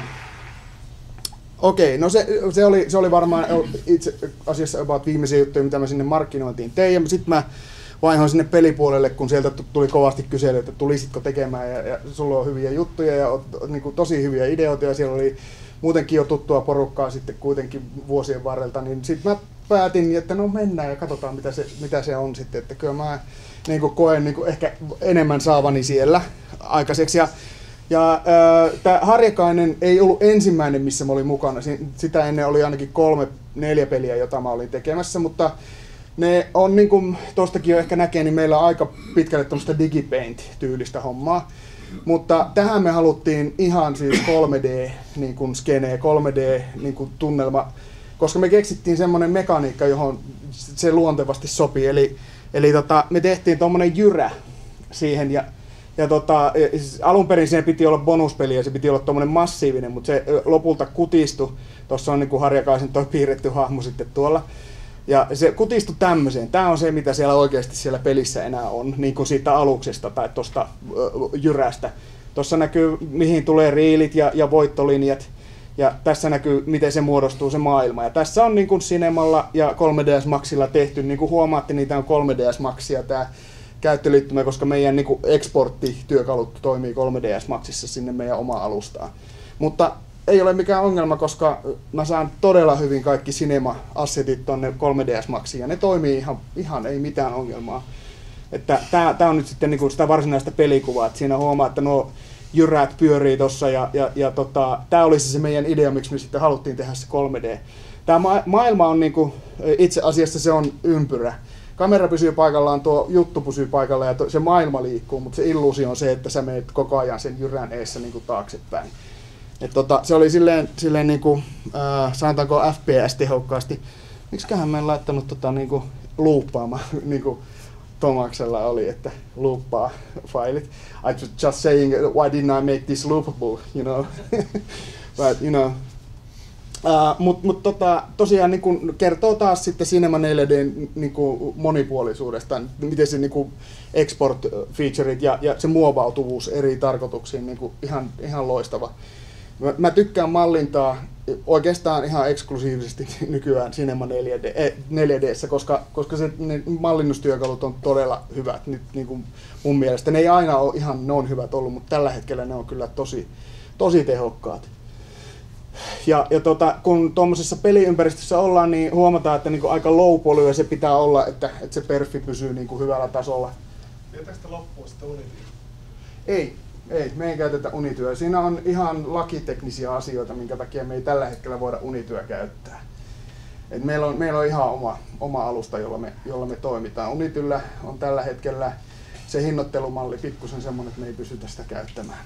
okei, no se, se, oli, se oli varmaan itse asiassa about viimeisiä juttuja, mitä mä sinne markkinointiin tein. Ja sitten mä vaihoin sinne pelipuolelle, kun sieltä tuli kovasti kysely, että tulisitko tekemään. Ja, ja sulla on hyviä juttuja ja niin kuin, tosi hyviä ideoita. Ja siellä oli muutenkin jo tuttua porukkaa sitten kuitenkin vuosien varrelta. Niin sitten mä päätin, että no mennään ja katsotaan mitä se, mitä se on sitten. Että kyllä mä niin kuin koen niin kuin ehkä enemmän saavani siellä aikaiseksi. Ja, Ja äh, tämä Harjakainen ei ollut ensimmäinen, missä mä olin mukana. Sitä ennen oli ainakin kolme, neljä peliä, jota mä olin tekemässä, mutta ne on niin kuin tostakin jo ehkä näkee, niin meillä on aika pitkälle tuommoista digipaint-tyylistä hommaa. Mutta tähän me haluttiin ihan siis kolme D niin kuin skene, kolme D niin kuin tunnelma, koska me keksittiin semmoinen mekaniikka, johon se luontevasti sopii. Eli, eli tota, me tehtiin tommonen jyrä siihen ja Ja tota, siis alun perin siinä piti olla bonuspeli ja se piti olla tommonen massiivinen, mutta se lopulta kutistui. Tuossa on niinku Harjakaisen toi piirretty hahmo sitten tuolla. Ja se kutistui tämmöiseen. Tää on se, mitä siellä oikeasti siellä pelissä enää on, niin kuin siitä aluksesta tai tuosta jyrästä. Tuossa näkyy, mihin tulee riilit ja, ja voittolinjat. Ja tässä näkyy, miten se muodostuu se maailma. Ja tässä on niin kuin Cinemalla ja kolme D S Maxilla tehty, niin kuin huomaatte, niitä on kolme D S Maxia tää käyttöliittymä, koska meidän niin kuin eksporttityökalut toimii kolme D S Maxissa sinne meidän omaan alustaan. Mutta ei ole mikään ongelma, koska mä saan todella hyvin kaikki Cinema-assetit tonne kolme D S Maxiin ja ne toimii ihan, ihan ei mitään ongelmaa. Että tää, tää on nyt sitten niin kuin sitä varsinaista pelikuvaa, että siinä huomaa, että nuo jyrät pyörii tossa ja, ja, ja tota, tää olisi se meidän idea, miksi me sitten haluttiin tehdä se kolme D. Tää ma- maailma on niin kuin, itse asiassa se on ympyrä. Kamera pysyy paikallaan, tuo juttu pysyy paikallaan ja to, se maailma liikkuu, mutta se illuusio on se, että sä menet koko ajan sen jyrän eessä niin kuin taaksepäin. Et tota, se oli silleen, silleen niin kuin, äh, sanotaanko F P S-tehokkaasti. Miksiköhän mä en laittanut tota, niin kuin luuppaamaan, niin kuin Tomaksella oli, että luuppaa failit. I was just saying, why didn't I make this loopable, you know? But, you know. Uh, Mutta mut tota, tosiaan niin kun kertoo taas sitten Cinema neljä D:n niin kun monipuolisuudesta, miten se niin kun export-featureit ja, ja se muovautuvuus eri tarkoituksiin niin kun ihan, ihan loistava. Mä, mä tykkään mallintaa oikeastaan ihan eksklusiivisesti nykyään Cinema neljä D, eh, neljä D:ssä, koska, koska se, ne mallinnustyökalut on todella hyvät nyt niin kun mun mielestä. Ne ei aina ole ihan noin hyvät ollut, mutta tällä hetkellä ne on kyllä tosi, tosi tehokkaat. Ja, ja tota, kun tuommoisessa peliympäristössä ollaan, niin huomataan, että niinku aika low poly se pitää olla, että, että se perfi pysyy niinku hyvällä tasolla. Tietääkö sitä loppua sitä Unityä? Ei, ei, me ei käytetä Unityä. Siinä on ihan lakiteknisiä asioita, minkä takia me ei tällä hetkellä voida Unityä käyttää. Et meillä, on, meillä on ihan oma, oma alusta, jolla me, jolla me toimitaan. Unityllä on tällä hetkellä se hinnoittelumalli pikkusen semmoinen, että me ei pysytä sitä käyttämään.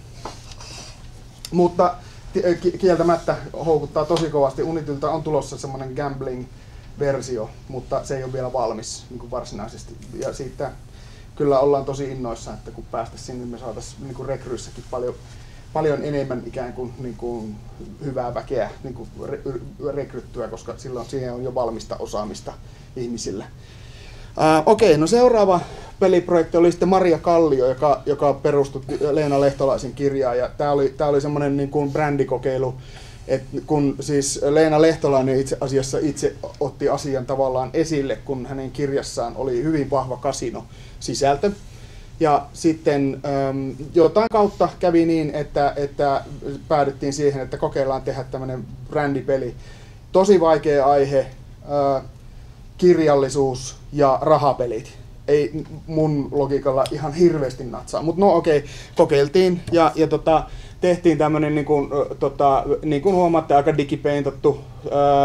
Mutta kieltämättä houkuttaa tosi kovasti. Unityltä on tulossa semmoinen gambling-versio, mutta se ei ole vielä valmis niin kuin varsinaisesti. Ja siitä kyllä ollaan tosi innoissa, että kun päästäisiin sinne, me saataisiin niin kuin rekryissäkin paljon, paljon enemmän ikään kuin, niin kuin hyvää väkeä niin kuin re, rekryttyä, koska silloin siihen on jo valmista osaamista ihmisillä. Uh, Okei, okay, no seuraava peliprojekti oli sitten Maria Kallio, joka, joka perustui Leena Lehtolaisen kirjaan. Ja tämä oli, tää oli semmoinen niin kuin brändikokeilu, että kun siis Leena Lehtolainen itse asiassa itse otti asian tavallaan esille, kun hänen kirjassaan oli hyvin vahva kasino-sisältö. Ja sitten äm, jotain kautta kävi niin, että, että päädyttiin siihen, että kokeillaan tehdä tämmöinen brändipeli. Tosi vaikea aihe. Ää, kirjallisuus ja rahapelit. Ei mun logiikalla ihan hirveästi natsaa, mutta no okei, okay, kokeiltiin ja, ja tota, tehtiin tämmönen niin kuin, tota, niin kuin huomaatte aika digipeintattu ää,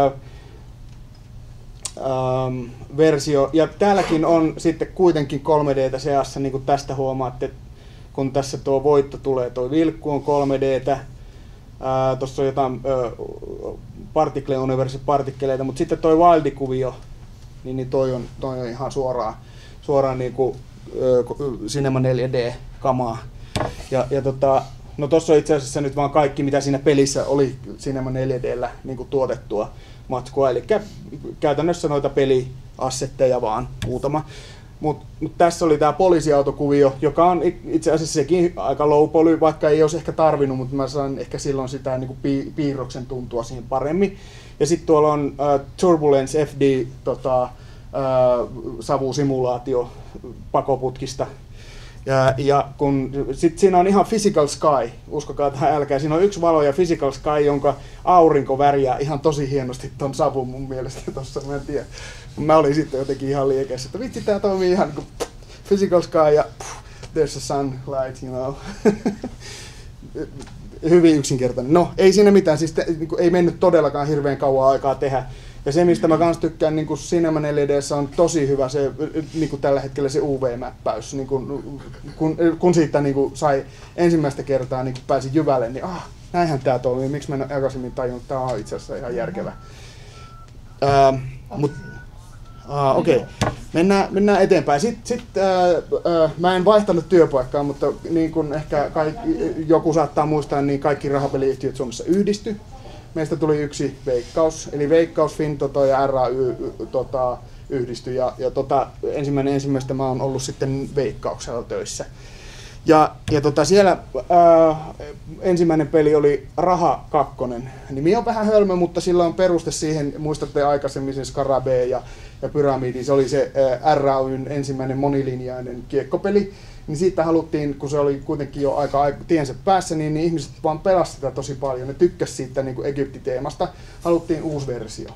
ää, versio. Ja täälläkin on sitten kuitenkin kolme D:tä seassa, niin kuin tästä huomaatte, kun tässä tuo voitto tulee, tuo vilkku on kolme D:tä. Tuossa on jotain particle universe partikkeleita, mutta sitten tuo Wildi-kuvio, niin, niin toi, on, toi on ihan suoraan, suoraan niin kuin, ö, Cinema neljä D-kamaa. Ja, ja tota, no tossa on itse asiassa nyt vaan kaikki, mitä siinä pelissä oli Cinema neljä D:llä niin kuin tuotettua matskua, eli käytännössä noita peliassetteja vaan muutama. Mutta mut tässä oli tämä poliisiautokuvio, joka on itse asiassa sekin aika low poly, vaikka ei olisi ehkä tarvinnut, mutta mä sain ehkä silloin sitä niin kuin pi- piirroksen tuntua siihen paremmin. Ja sitten tuolla on uh, Turbulence F D tota, uh, savusimulaatio pakoputkista. Ja, ja kun sit siinä on ihan Physical Sky, uskokaa tähän älkää, siinä on yksi valo ja Physical Sky, jonka aurinko värjää ihan tosi hienosti ton savun mun mielestä tossa, mä en tiedä. Mä olin sitten jotenkin ihan liekeissä, että vitsi tää toimii ihan kuin Physical Sky ja pff, there's a sunlight, you know. Hyvin yksinkertainen. No, ei siinä mitään, siis te, niin kuin, ei mennyt todellakaan hirveän kauan aikaa tehdä. Ja se, mistä mä kans tykkään, niin kuin Cinema neljä D:ssä on tosi hyvä se, niin kuin tällä hetkellä se U V-mäppäys. Niin kuin, kun, kun siitä niin kuin sai ensimmäistä kertaa niin kuin pääsi jyvälle, niin ah, näinhän tää toimii. Miksi mä en aikaisemmin tajunnut, tää on itse asiassa ihan järkevä. Uh, mut, uh, okei, okay. mennään, mennään eteenpäin. Sitten sit, uh, uh, mä en vaihtanut työpaikkaa, mutta niin kuin ehkä kaikki, joku saattaa muistaa, niin kaikki rahapeliyhtiöt Suomessa yhdistyi. Meistä tuli yksi Veikkaus, eli Veikkaus, Fintoto ja R A Y tota, yhdistyi, ja, ja tota, ensimmäinen ensimmäistä mä oon ollut sitten Veikkauksella töissä. Ja, ja tota, siellä ää, ensimmäinen peli oli Raha kakkonen. Nimi on vähän hölmö, mutta sillä on peruste siihen, muistatte aikaisemmin sen Skarabee ja, ja Pyramidi, se oli se ää, R A Y:n ensimmäinen monilinjainen kiekkopeli. Niin siitä haluttiin, kun se oli kuitenkin jo aika, aika tiensä päässä, niin, niin ihmiset vaan pelasivat sitä tosi paljon. Ne tykkäsivät siitä niin kuin Egypti-teemasta. Haluttiin uusi versio.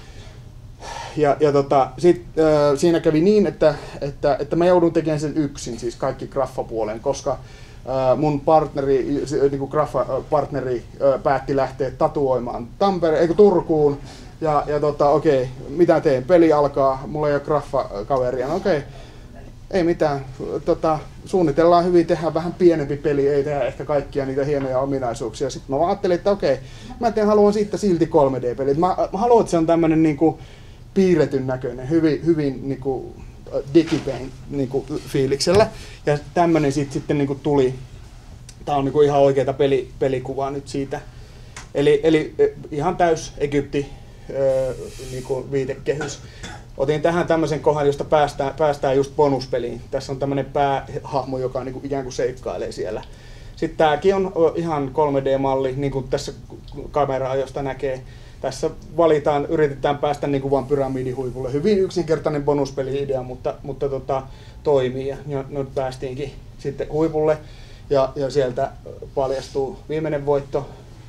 Ja, ja tota, sit, äh, siinä kävi niin, että, että, että mä joudun tekemään sen yksin, siis kaikki graffapuolen, koska äh, mun partneri, niin kuin graffa-partneri äh, päätti lähteä tatuoimaan Tampere, eikö Turkuun. Ja, ja tota, okei, mitä teen? Peli alkaa, mulla ei ole graffa-kaveria. No, okei. Ei mitään, tota, suunnitellaan hyvin, tehdään vähän pienempi peli, ei tehdä ehkä kaikkia niitä hienoja ominaisuuksia. Sitten mä ajattelin, että okei, mä teen, haluan siitä silti kolme D-peli. Mä, mä haluan, että se on tämmönen niinku piirretyn näköinen, hyvin, hyvin niinku digipaint niinku fiiliksellä. Ja tämmönen sit, sitten niinku tuli, tää on niinku ihan oikeeta peli, pelikuvaa nyt siitä. Eli, eli ihan täys Egypti öö, niinku viitekehys. Otin tähän tämmöisen kohdan, josta päästään, päästään just bonuspeliin. Tässä on tämmöinen päähahmo, joka niin kuin ikään kuin seikkailee siellä. Sitten tämäkin on ihan kolme D-malli, niin kuin tässä kameraa, josta näkee. Tässä valitaan, yritetään päästä niin kuin vaan pyramidihuipulle. Hyvin yksinkertainen bonuspeli-idea, mutta, mutta tota, toimii. Ja nyt päästiinkin sitten huipulle ja, ja sieltä paljastuu viimeinen voitto.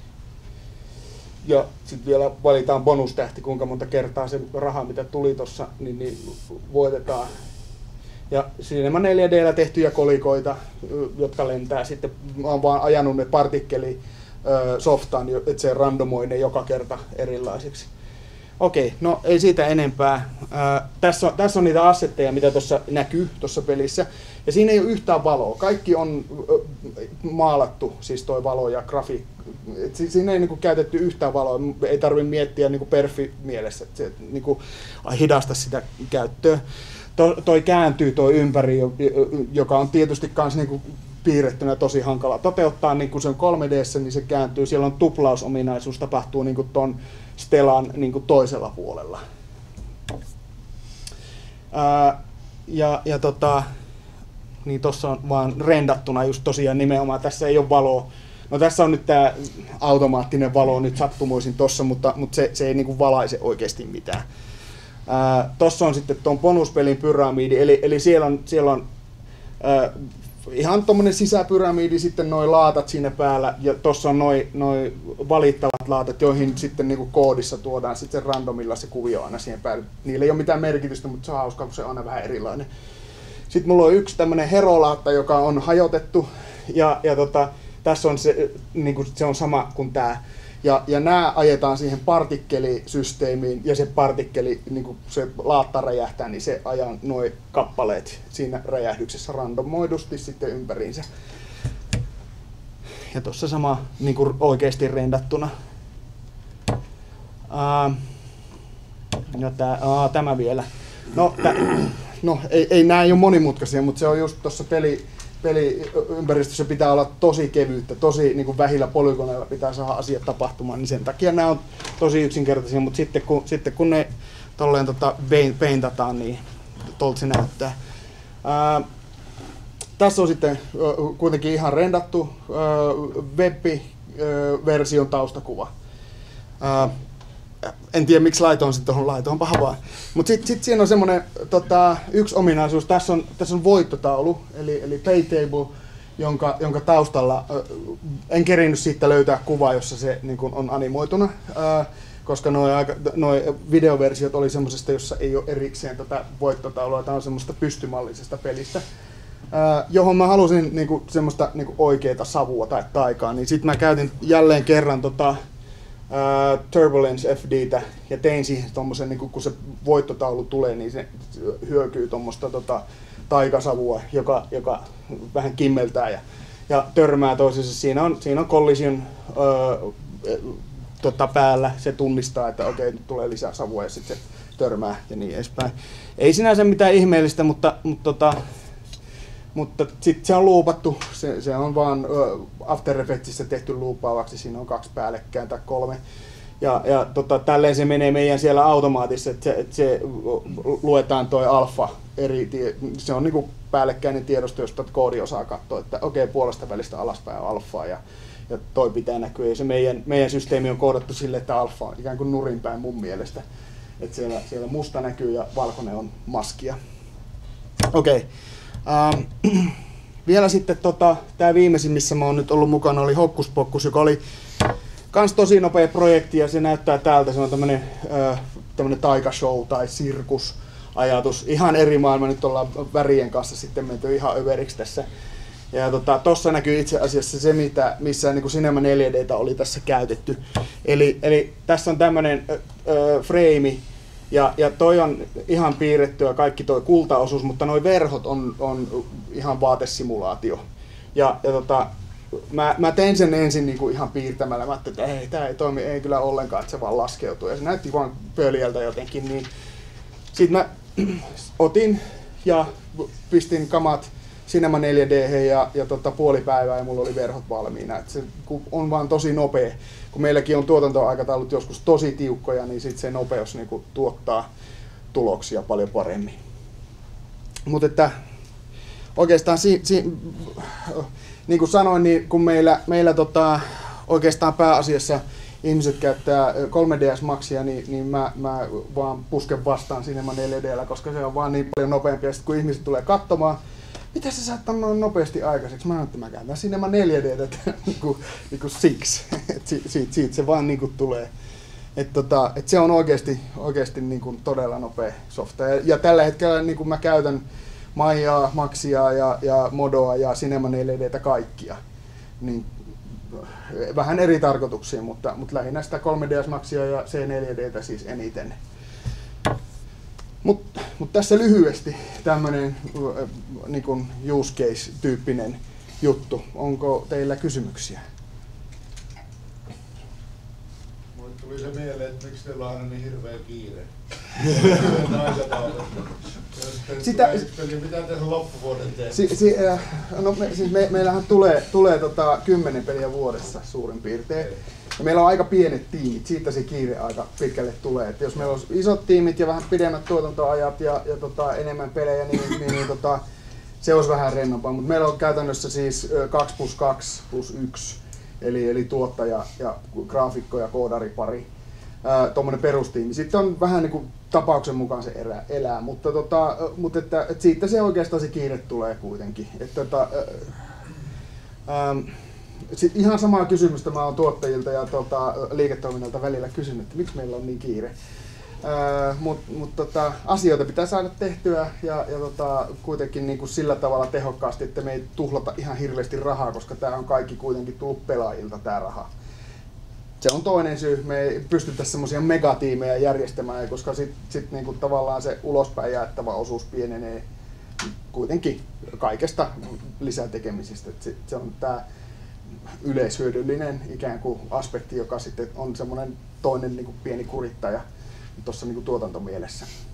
Ja sitten vielä valitaan bonustähti, kuinka monta kertaa se raha, mitä tuli tuossa, niin, niin voitetaan. Ja Cinema neljä D:llä tehtyjä kolikoita, jotka lentää sitten, mä oon vaan ajanut ne partikkeli softaan, että se randomoi ne joka kerta erilaisiksi. Okei, no ei siitä enempää. Ää, tässä, on, tässä on niitä assetteja, mitä tuossa näkyy tuossa pelissä. Ja siinä ei ole yhtään valoa. Kaikki on äh, maalattu, siis toi valo ja grafi. Et siinä ei niinku käytetty yhtään valoa. Ei tarvitse miettiä niinku perfi mielessä, että se niinku hidasta sitä käyttöä. To, toi kääntyy toi ympäri, joka on tietysti kans niinku piirrettynä tosi hankala toteuttaa, niin kun se on kolme D:ssä, niin se kääntyy. Siellä on tuplausominaisuus, tapahtuu niin kuin ton Stelan niin kuin toisella puolella. Ää, ja ja tota, niin tossa on vaan rendattuna just tosiaan nimenomaan, tässä ei ole valoa. No tässä on nyt tää automaattinen valo nyt sattumoisin tossa, mutta, mutta se, se ei niin kuin valaise oikeasti mitään. Ää, tossa on sitten ton bonuspelin pyramidi, eli, eli siellä on, siellä on ää, ihan tommonen sisäpyramidi, sitten noi laatat siinä päällä, ja tossa on noi, noi valittavat laatat, joihin sitten niinku koodissa tuodaan sitten randomilla se kuvio aina siihen päälle. Niillä ei ole mitään merkitystä, mutta se on hauskaa, kun se on aina vähän erilainen. Sitten mulla on yksi tämmönen herolaatta, joka on hajotettu, ja, ja tota, tässä on se, niinku, se on sama kuin tää. Ja, ja nämä ajetaan siihen partikkelisysteemiin, ja se partikkeli, niin kun se laatta räjähtää, niin se ajaa nuo kappaleet siinä räjähdyksessä randomoidusti sitten ympäriinsä. Ja tuossa sama niin kuin oikeasti rendattuna. Uh, ja tää, uh, tämä vielä. No, tä, no ei, ei nämä ei ole monimutkaisia, mutta se on just tuossa peli, peliympäristössä pitää olla tosi kevyyttä, tosi niin kuin vähillä polygoneilla pitää saada asiat tapahtumaan, niin sen takia nämä on tosi yksinkertaisia, mutta sitten kun, sitten kun ne tolleen tota paintataan, niin tolta se näyttää. Ää, tässä on sitten äh, kuitenkin ihan rendattu äh, web-version taustakuva. Ää, En tiedä miksi laitoin sitten tuohon, laitoin paha vaan. Mutta sitten sit siinä on semmoinen tota, yksi ominaisuus, tässä on, tässä on voittotaulu, eli, eli paytable, jonka, jonka taustalla, äh, en kerinyt siitä löytää kuvaa, jossa se niin kun on animoituna, äh, koska nuo videoversiot oli semmoisesta, jossa ei ole erikseen tätä voittotaulua, tämä on semmoista pystymallisesta pelistä, äh, johon mä halusin niin kun, semmoista niin kun oikeaa savua tai taikaa, niin sitten mä käytin jälleen kerran tota, Uh, Turbulence F D:tä ja tein siihen tommosen, niin kun se voittotaulu tulee, niin se hyökyy tuommoista tota, taikasavua, joka, joka vähän kimmeltää ja, ja törmää toisensa. Siinä on, siinä on collision uh, tota, päällä, se tunnistaa, että okei, nyt tulee lisää savua ja sitten se törmää ja niin edespäin. Ei sinänsä mitään ihmeellistä, mutta, mutta, tota, mutta sitten se on luupattu, se, se on vaan uh, After Effectsissä tehty luupaavaksi, siinä on kaksi päällekkäin tai kolme. Ja, ja tota, tälleen se menee meidän siellä automaatissa, että se, että se luetaan toi alfa eri, se on niinku päällekkäinen tiedosto, josta koodi osaa katsoa, että okei, okay, puolesta välistä alaspäin on alfaa ja, ja toi pitää näkyä. Ja se meidän, meidän systeemi on koodattu sille, että alfa on ikään kuin nurinpäin mun mielestä. Että siellä, siellä musta näkyy ja valkoinen on maskia. Okei. Okay. Um, vielä sitten tota, tämä viimeisin, missä mä oon nyt ollut mukana, oli Hokkus Pokkus, joka oli kans tosi nopea projekti ja se näyttää täältä. Se on tämmönen, äh, tämmönen taikashow tai sirkusajatus. Ihan eri maailma, nyt ollaan värien kanssa sitten menty ihan överiksi tässä. Ja tota, tossa näkyy itse asiassa se, mitä, missä niin kuin Cinema neljä D:tä oli tässä käytetty. Eli, eli tässä on tämmönen äh, frame. Ja, ja toi on ihan piirrettyä kaikki toi kultaosuus, mutta noi verhot on, on ihan vaatesimulaatio. Ja, ja tota, mä, mä tein sen ensin niinku ihan piirtämällä, mä ajattelin, että ei, tää ei toimi, ei kyllä ollenkaan, että se vaan laskeutuu. Ja se näytti vaan pöljältä jotenkin. Niin. Sitten mä otin ja pistin kamat Cinema neljä D ja, ja tota, puoli päivää ja mulla oli verhot valmiina. Et se on vaan tosi nopea. Kun meilläkin on tuotantoaikataulut joskus tosi tiukkoja, niin sit se nopeus niin kuin, tuottaa tuloksia paljon paremmin. Mutta että oikeastaan, si, si, niin kuin sanoin, niin kun meillä, meillä tota, oikeastaan pääasiassa ihmiset käyttää kolme D S Maxia, niin, niin mä, mä vaan pusken vastaan Cinema neljä D:llä, koska se on vaan niin paljon nopeampia. Sitten kun ihmiset tulee katsomaan, mitä se saattaa noin nopeasti aikaiseksi? Mä sanoin, että mä käytän Cinema neljä D:tä niinku, niinku siksi. Siitä, siitä, siitä se vaan niinku tulee. Et tota, et se on oikeasti, oikeasti niinku todella nopea softa. Ja, ja tällä hetkellä niinku mä käytän Maiaa, Maxia ja, ja Modoa ja Cinema neljä D:tä kaikkia. Niin, vähän eri tarkoituksiin, mutta, mutta lähinnä sitä kolme D S Maxia ja C neljä D:tä siis eniten. Mutta mut tässä lyhyesti tämmöinen äh, niin use case-tyyppinen juttu. Onko teillä kysymyksiä? Mulle tuli se mieleen, että miksi teillä on aina niin hirveä kiire. Sitä, mitä te sen loppuvuoden teette? Si, si, äh, no, me, siis me, meillähän tulee, tulee tota, kymmenen peliä vuodessa suurin piirtein. Ja meillä on aika pienet tiimit, siitä se kiire aika pitkälle tulee. Et jos meillä on isot tiimit ja vähän pidemmät tuotantoajat ja, ja tota, enemmän pelejä, niin, niin, niin tota, se olisi vähän rennompaa. Mutta meillä on käytännössä siis kaksi plus kaksi plus yksi, eli, eli tuottaja ja graafikko ja koodaripari, tuommoinen perustiimi. Sitten on vähän niin kuin tapauksen mukaan se erä, elää, mutta, tota, mutta että, että siitä se oikeastaan se kiire tulee kuitenkin. Että, tota, ähm, Sitten ihan samaa kysymystä mä oon tuottajilta ja tuota, liiketoiminnalta välillä kysynyt, että miksi meillä on niin kiire. Öö, Mutta mut, tota, asioita pitää saada tehtyä ja, ja tota, kuitenkin niin kuin sillä tavalla tehokkaasti, että me ei tuhlata ihan hirveästi rahaa, koska tämä on kaikki kuitenkin tullut pelaajilta tämä raha. Se on toinen syy, me ei pystytä semmoisia megatiimejä järjestämään, koska sitten sit, niin kuin tavallaan se ulospäin jaettava osuus pienenee kuitenkin kaikesta lisätekemisestä. Sit se on tää yleishyödyllinen ikään kuin aspekti, joka sitten on semmoinen toinen niin kuin pieni kurittaja tuossa niin kuin tuotantomielessä.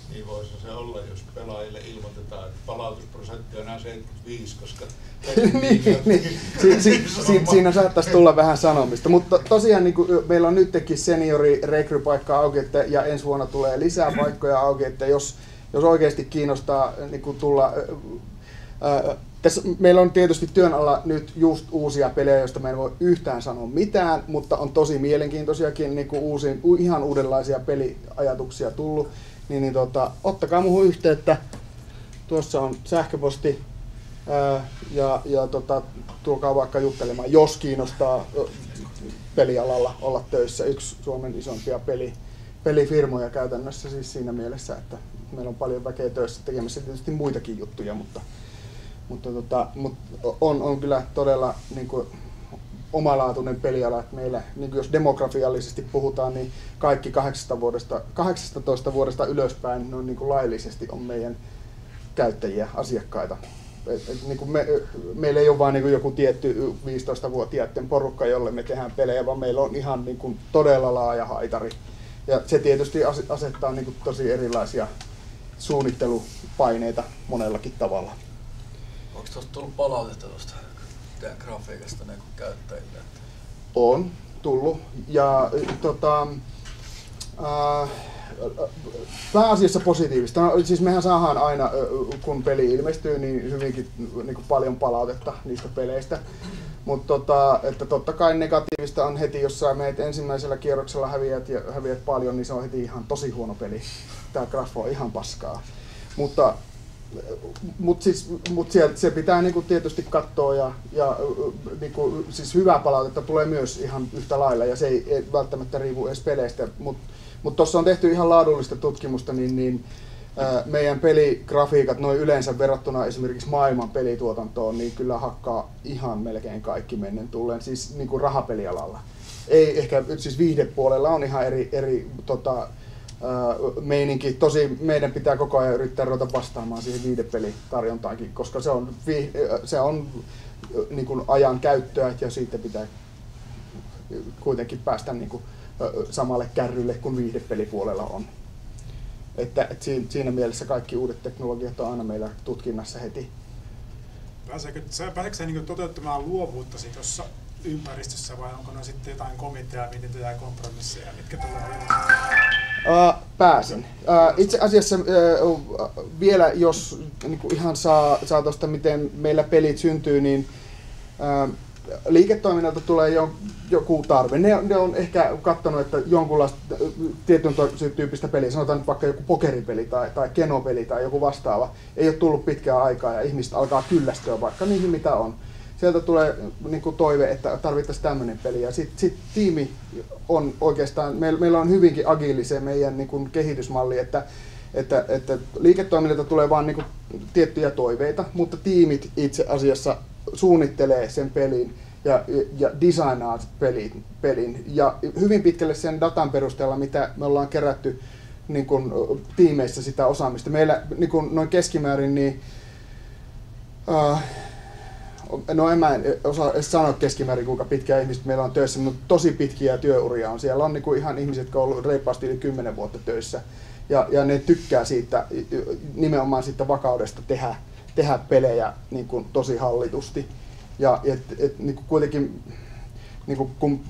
Niin voisi se olla, jos pelaajille ilmoitetaan, että palautusprosentti on enää seitsemänkymmentäviisi, koska niin, niin. Si, si, si, siinä saattaisi tulla vähän sanomista, mutta tosiaan niin kuin, meillä on nytkin seniori rekrypaikka auki, että, ja ensi vuonna tulee lisää paikkoja auki, että jos, jos oikeasti kiinnostaa niin kuin tulla... Ää, tässä, meillä on tietysti työn alla nyt just uusia pelejä, joista me ei voi yhtään sanoa mitään, mutta on tosi mielenkiintoisiakin niin kuin uusi, ihan uudenlaisia peliajatuksia tullut. Niin, niin tota, ottakaa muuhun yhteyttä. Tuossa on sähköposti ää, ja, ja tota, tulkaa vaikka juttelemaan, jos kiinnostaa pelialalla olla töissä. Yksi Suomen isompia peli, pelifirmoja käytännössä siis siinä mielessä, että meillä on paljon väkeä töissä tekemässä tietysti muitakin juttuja, mutta, mutta, tota, mutta on, on kyllä todella niin kuin, omalaatuinen peliala, että meillä, niin jos demografiallisesti puhutaan, niin kaikki kahdeksasta vuodesta, kahdeksastatoista vuodesta ylöspäin, ne on niin kuin laillisesti on meidän käyttäjiä, asiakkaita. Et, et, niin kuin me, meillä ei ole vain niin kuin joku tietty viisitoistavuotiaiden porukka, jolle me tehdään pelejä, vaan meillä on ihan niin kuin todella laaja haitari. Ja se tietysti asettaa niin kuin tosi erilaisia suunnittelupaineita monellakin tavalla. Onko tuosta tullut palautetta tuosta teidän grafiikasta niin käyttäjille? On tullut. Ja tota, äh, pääasiassa positiivista. No, siis mehän saadaan aina, kun peli ilmestyy, niin hyvinkin niin kuin paljon palautetta niistä peleistä. Mutta tota, että totta kai negatiivista on heti, jos sä meet ensimmäisellä kierroksella häviät, ja häviät paljon, niin se on heti ihan tosi huono peli. Tää grafo on ihan paskaa. Mutta Mutta siis, mut se pitää niinku tietysti katsoa ja, ja niinku, siis hyvää palautetta tulee myös ihan yhtä lailla ja se ei, ei välttämättä riipu edes peleistä. Mutta mut tuossa on tehty ihan laadullista tutkimusta, niin, niin ää, meidän peligrafiikat noin yleensä verrattuna esimerkiksi maailman pelituotantoon, niin kyllä hakkaa ihan melkein kaikki mennen tullen, siis niinku rahapelialalla. Ei ehkä, siis viihdepuolella on ihan eri, eri tota, meininki. Tosi meidän pitää koko ajan yrittää ruveta vastaamaan siihen viihdepelitarjontaankin, koska se on, se on niin kuin ajan käyttöä ja siitä pitää kuitenkin päästä niin kuin samalle kärrylle kuin viihdepelipuolella on. Että, että siinä mielessä kaikki uudet teknologiat on aina meillä tutkinnassa heti. Pääseekö, pääseekö sä niin toteuttamaan luovuuttasi tuossa ympäristössä vai onko ne sitten jotain komiteaa, miten tai kompromisseja, mitkä tulee Uh, pääsen. Uh, itse asiassa uh, vielä, jos niin kuin ihan saa, saa tuosta, miten meillä pelit syntyy, niin uh, liiketoiminnalta tulee jo, joku tarve. Ne, ne on ehkä katsonut, että jonkunlaista tietyn tyyppistä peliä, sanotaan nyt vaikka joku pokeripeli tai, tai kenopeli tai joku vastaava, ei ole tullut pitkään aikaa ja ihmiset alkaa kyllästyä vaikka niihin mitä on. Sieltä tulee niin kuin toive, että tarvittaisiin tämmöinen peli. Ja sitten sit tiimi on oikeastaan, meillä, meillä on hyvinkin agiili se meidän niin kuin kehitysmalli, että, että, että liiketoiminnalta tulee vain niin kuin tiettyjä toiveita, mutta tiimit itse asiassa suunnittelee sen pelin ja, ja designaa pelin, pelin. Ja hyvin pitkälle sen datan perusteella, mitä me ollaan kerätty niin kuin tiimeissä sitä osaamista. Meillä niin kuin noin keskimäärin, niin uh, no en mä en osaa sanoa keskimäärin kuinka pitkään ihmiset meillä on töissä, mutta tosi pitkiä työuria on. Siellä on niinku ihan ihmiset, jotka on ollut reippaasti yli kymmenen vuotta töissä. Ja, ja ne tykkää siitä, nimenomaan siitä vakaudesta tehdä, tehdä pelejä niinku tosi hallitusti. Ja et, et, niinku kuitenkin niinku, kun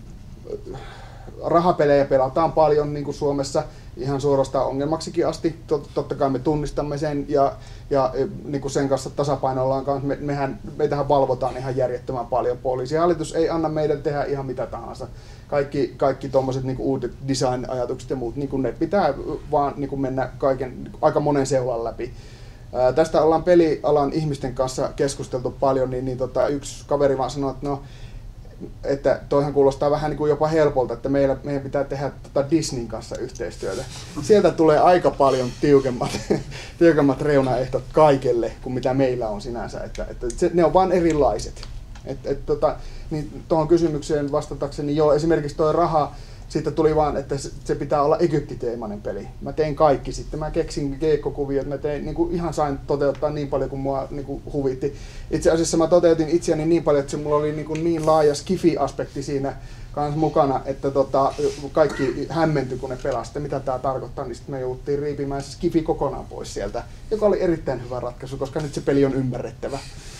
rahapelejä pelataan paljon niin kuin Suomessa ihan suorastaan ongelmaksikin asti. Totta kai me tunnistamme sen ja, ja niin kuin sen kanssa tasapainoillaan kanssa. Me, mehän, meitähän valvotaan ihan järjettömän paljon. Poliisihallitus ei anna meidän tehdä ihan mitä tahansa. Kaikki, kaikki tuommoiset niin kuin uudet design-ajatukset ja muut, niin kuin ne pitää vaan niin kuin mennä kaiken, aika monen seulan läpi. Ää, tästä ollaan pelialan ihmisten kanssa keskusteltu paljon, niin, niin tota, yksi kaveri vaan sanoi, että no, että toihan kuulostaa vähän niin kuin jopa helpolta, että meillä, meidän pitää tehdä tota Disneyn kanssa yhteistyötä. Sieltä tulee aika paljon tiukemmat, tiukemmat reunaehdot kaikelle kuin mitä meillä on sinänsä. Että, että se, ne on vaan erilaiset. Et, et, tota, niin tuohon kysymykseen vastatakseni, joo, esimerkiksi tuo raha, siitä tuli vaan, että se, se pitää olla Egypti-teemainen peli. Mä tein kaikki sitten, mä keksin keikkokuviot, mä tein, niin kuin ihan sain toteuttaa niin paljon kuin mua niin kuin huvitti. Itse asiassa mä toteutin itseäni niin paljon, että se mulla oli niin, kuin niin laaja skifi-aspekti siinä kanssa mukana, että tota, kaikki hämmentyi, kun ne pelasivat, mitä tämä tarkoittaa, niin sitten me jouduttiin riipimään se skifi kokonaan pois sieltä, joka oli erittäin hyvä ratkaisu, koska nyt se peli on ymmärrettävä.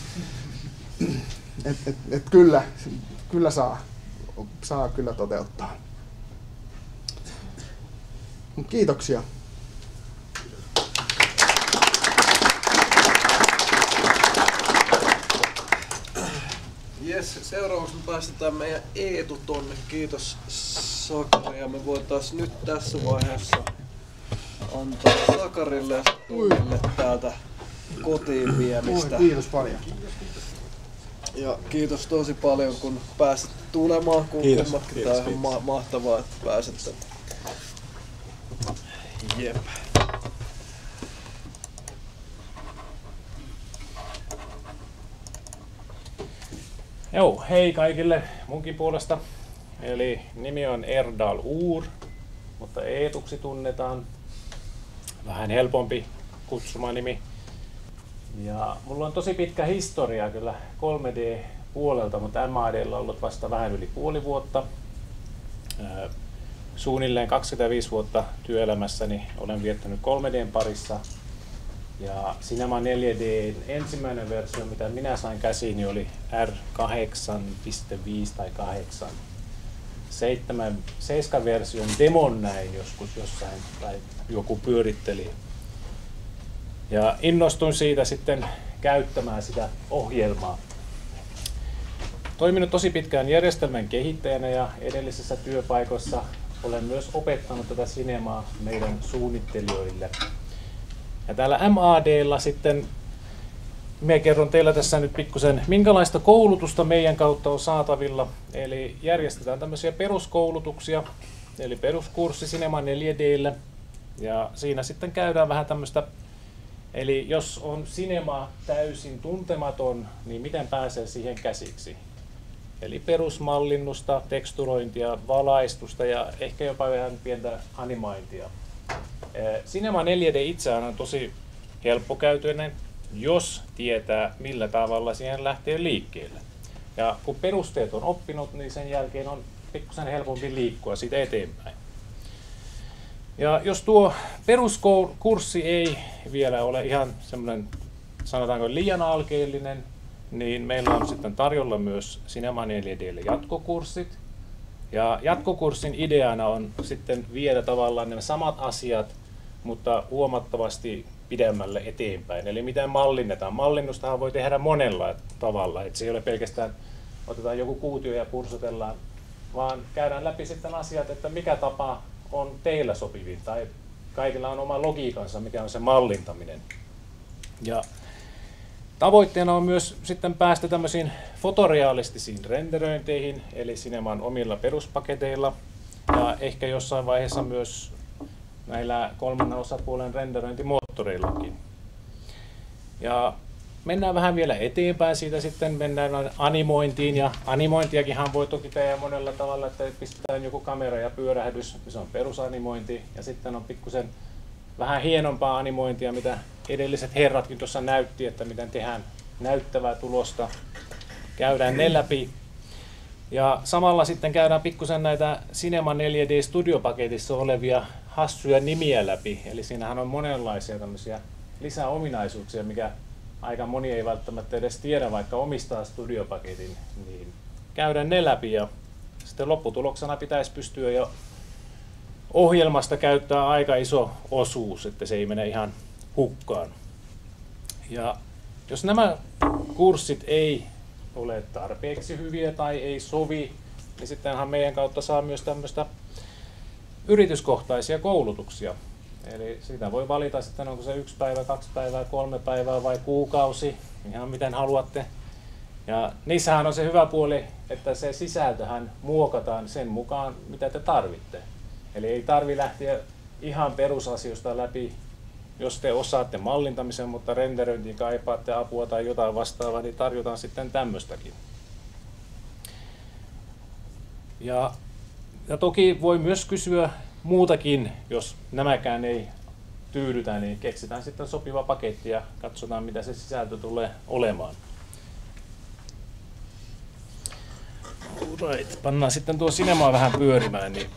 Et, et, et kyllä, kyllä saa, saa kyllä toteuttaa. Mut kiitoksia. Jes, seuraavaksi me päästetään meidän Eetu tonne. Kiitos Sakari, ja me voitais nyt tässä vaiheessa antaa Sakarille ja Tomille täältä kotiin viemistä. Oi, kiitos paljon. Ja kiitos tosi paljon, kun pääsit tulemaan, kun kiitos, kummatkin. kiitos, Tää on kiitos. ihan ma- mahtavaa, että pääsette. Jep. Joo, hei kaikille munkin puolesta. Eli nimi on Erdal Uur, mutta Eetuksi tunnetaan. Vähän helpompi kutsumanimi. Ja mulla on tosi pitkä historia kyllä kolme D-puolelta, mutta M A D:llä on ollut vasta vähän yli puoli vuotta. Suunnilleen kaksikymmentäviisi vuotta työelämässäni olen viettänyt kolme D:n parissa. Ja Cinema neljä D:n ensimmäinen versio, mitä minä sain käsiini, oli R kahdeksan piste viisi tai kahdeksan. seitsemän, seitsemän version demon näin joskus jossain, tai joku pyöritteli. Ja innostuin siitä sitten käyttämään sitä ohjelmaa. Toiminut tosi pitkään järjestelmän kehittäjänä ja edellisessä työpaikoissa olen myös opettanut tätä sinemaa meidän suunnittelijoille. Ja täällä M A D:lla sitten minä kerron teillä tässä nyt pikkusen, minkälaista koulutusta meidän kautta on saatavilla. Eli järjestetään tämmöisiä peruskoulutuksia, eli peruskurssi Cinema neljä D:lle. Ja siinä sitten käydään vähän tämmöistä, eli jos on sinema täysin tuntematon, niin miten pääsee siihen käsiksi? Eli perusmallinnusta, teksturointia, valaistusta ja ehkä jopa vähän pientä animointia. Cinema neljä D itseään on tosi helppokäytöinen, jos tietää millä tavalla siihen lähtee liikkeelle. Ja kun perusteet on oppinut, niin sen jälkeen on pikkusen helpompi liikkua siitä eteenpäin. Ja jos tuo peruskurssi ei vielä ole ihan semmoinen, sanotaanko liian alkeellinen, niin meillä on sitten tarjolla myös Cinema neljä D:lle jatkokurssit. Ja jatkokurssin ideana on sitten viedä tavallaan nämä samat asiat, mutta huomattavasti pidemmälle eteenpäin. Eli miten mallinnetaan. Mallinnustahan voi tehdä monella tavalla. Että se ei ole pelkästään, otetaan joku kuutio ja pursutellaan, vaan käydään läpi sitten asiat, että mikä tapa on teillä sopivin. Tai kaikilla on oma logiikansa, mikä on se mallintaminen. Ja tavoitteena on myös sitten päästä tämmöisiin fotorealistisiin renderöinteihin, eli Cineman omilla peruspaketeilla, ja ehkä jossain vaiheessa myös näillä kolmannen osapuolen renderöintimoottoreillakin. Ja mennään vähän vielä eteenpäin siitä, sitten mennään animointiin, ja animointiakinhan voi toki tehdä monella tavalla, että pistetään joku kamera ja pyörähdys, se on perusanimointi, ja sitten on pikkusen vähän hienompaa animointia, mitä edelliset herratkin tuossa näytti, että miten tehdään näyttävää tulosta. Käydään ne läpi. Ja samalla sitten käydään pikkusen näitä Cinema neljä D Studio-paketissa olevia hassuja nimiä läpi. Eli siinähän on monenlaisia tämmöisiä lisäominaisuuksia, mikä aika moni ei välttämättä edes tiedä, vaikka omistaa Studio-paketin. Niin käydään ne läpi ja sitten lopputuloksena pitäisi pystyä jo ohjelmasta käyttää aika iso osuus, että se ei mene ihan hukkaan. Ja jos nämä kurssit ei ole tarpeeksi hyviä tai ei sovi, niin sittenhän meidän kautta saa myös tämmöistä yrityskohtaisia koulutuksia. Eli siitä voi valita sitten, onko se yksi päivä, kaksi päivää, kolme päivää vai kuukausi, ihan miten haluatte. Ja niissähän on se hyvä puoli, että se sisältöhän muokataan sen mukaan, mitä te tarvitte. Eli ei tarvi lähteä ihan perusasioista läpi, jos te osaatte mallintamisen, mutta renderöintiin kaipaatte apua tai jotain vastaavaa, niin tarjotaan sitten tämmöistäkin. Ja, ja toki voi myös kysyä muutakin, jos nämäkään ei tyydytä, niin keksitään sitten sopiva paketti ja katsotaan, mitä se sisältö tulee olemaan. Right. Pannaan sitten tuo sinemaa vähän pyörimään. Niin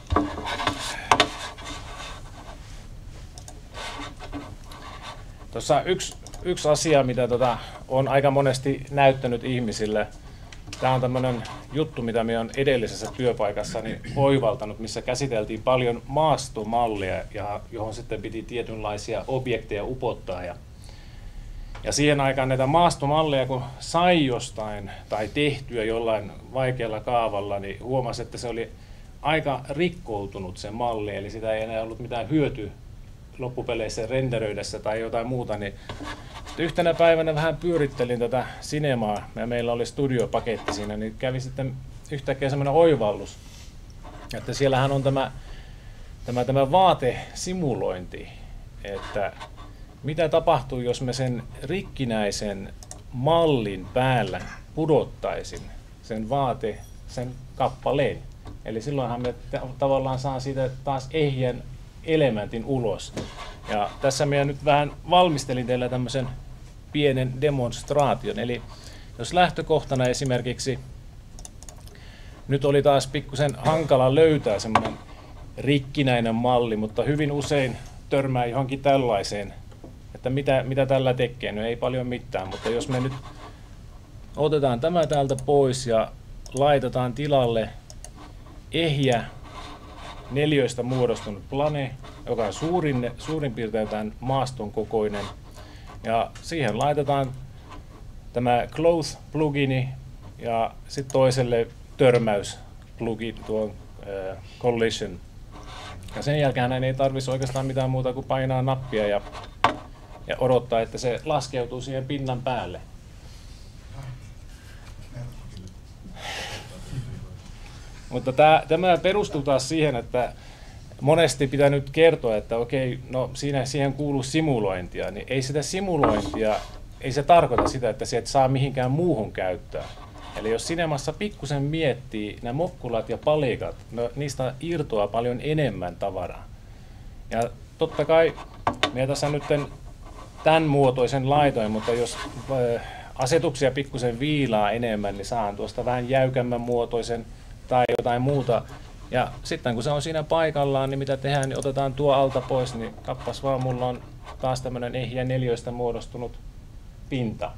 tuossa yksi, yksi asia, mitä tota, on aika monesti näyttänyt ihmisille. Tämä on tämmöinen juttu, mitä minä olen edellisessä työpaikassani oivaltanut, missä käsiteltiin paljon maastomallia, ja johon sitten piti tietynlaisia objekteja upottaa. Ja, ja siihen aikaan näitä maastomalleja, kun sai jostain tai tehtyä jollain vaikealla kaavalla, niin huomasi, että se oli aika rikkoutunut se malli, eli sitä ei enää ollut mitään hyötyä loppupeleissä renderöidessä tai jotain muuta. Niin yhtenä päivänä vähän pyörittelin tätä sinemaa, ja meillä oli studiopaketti siinä, niin kävi sitten yhtäkkiä semmoinen oivallus, että siellähän on tämä, tämä, tämä vaatesimulointi, että mitä tapahtuu, jos me sen rikkinäisen mallin päällä pudottaisin sen vaate, sen kappaleen. Eli silloinhan me tavallaan saa siitä taas ehjän elementin ulos. Ja tässä minä nyt vähän valmistelin teillä tämmöisen pienen demonstraation. Eli jos lähtökohtana esimerkiksi nyt oli taas pikkusen hankala löytää semmoinen rikkinäinen malli, mutta hyvin usein törmää johonkin tällaiseen, että mitä, mitä tällä tekee. No ei paljon mitään, mutta jos me nyt otetaan tämä täältä pois ja laitetaan tilalle ehjä neliöistä muodostunut plane, joka on suurin, suurin piirtein tämän maaston kokoinen. Ja siihen laitetaan tämä Cloth plugini ja sitten toiselle törmäys plugin, tuo äh, Collision. Ja sen jälkeen hän ei tarvitsisi oikeastaan mitään muuta kuin painaa nappia ja, ja odottaa, että se laskeutuu siihen pinnan päälle. Mutta tämä, tämä perustuu taas siihen, että monesti pitää nyt kertoa, että okei, no siinä, siihen kuuluu simulointia, niin ei sitä simulointia, ei se tarkoita sitä, että se et saa mihinkään muuhun käyttää. Eli jos sinemassa pikkusen miettii, nämä mokkulat ja palikat, no, niistä irtoaa paljon enemmän tavaraa. Ja totta kai minä tässä nyt tämän muotoisen laitoin, mutta jos asetuksia pikkusen viilaa enemmän, niin saan tuosta vähän jäykemmän muotoisen tai jotain muuta. Ja sitten kun se on siinä paikallaan, niin mitä tehdään, niin otetaan tuo alta pois, niin kappas vaan, mulla on taas tämmöinen ehjä neliöistä muodostunut pinta.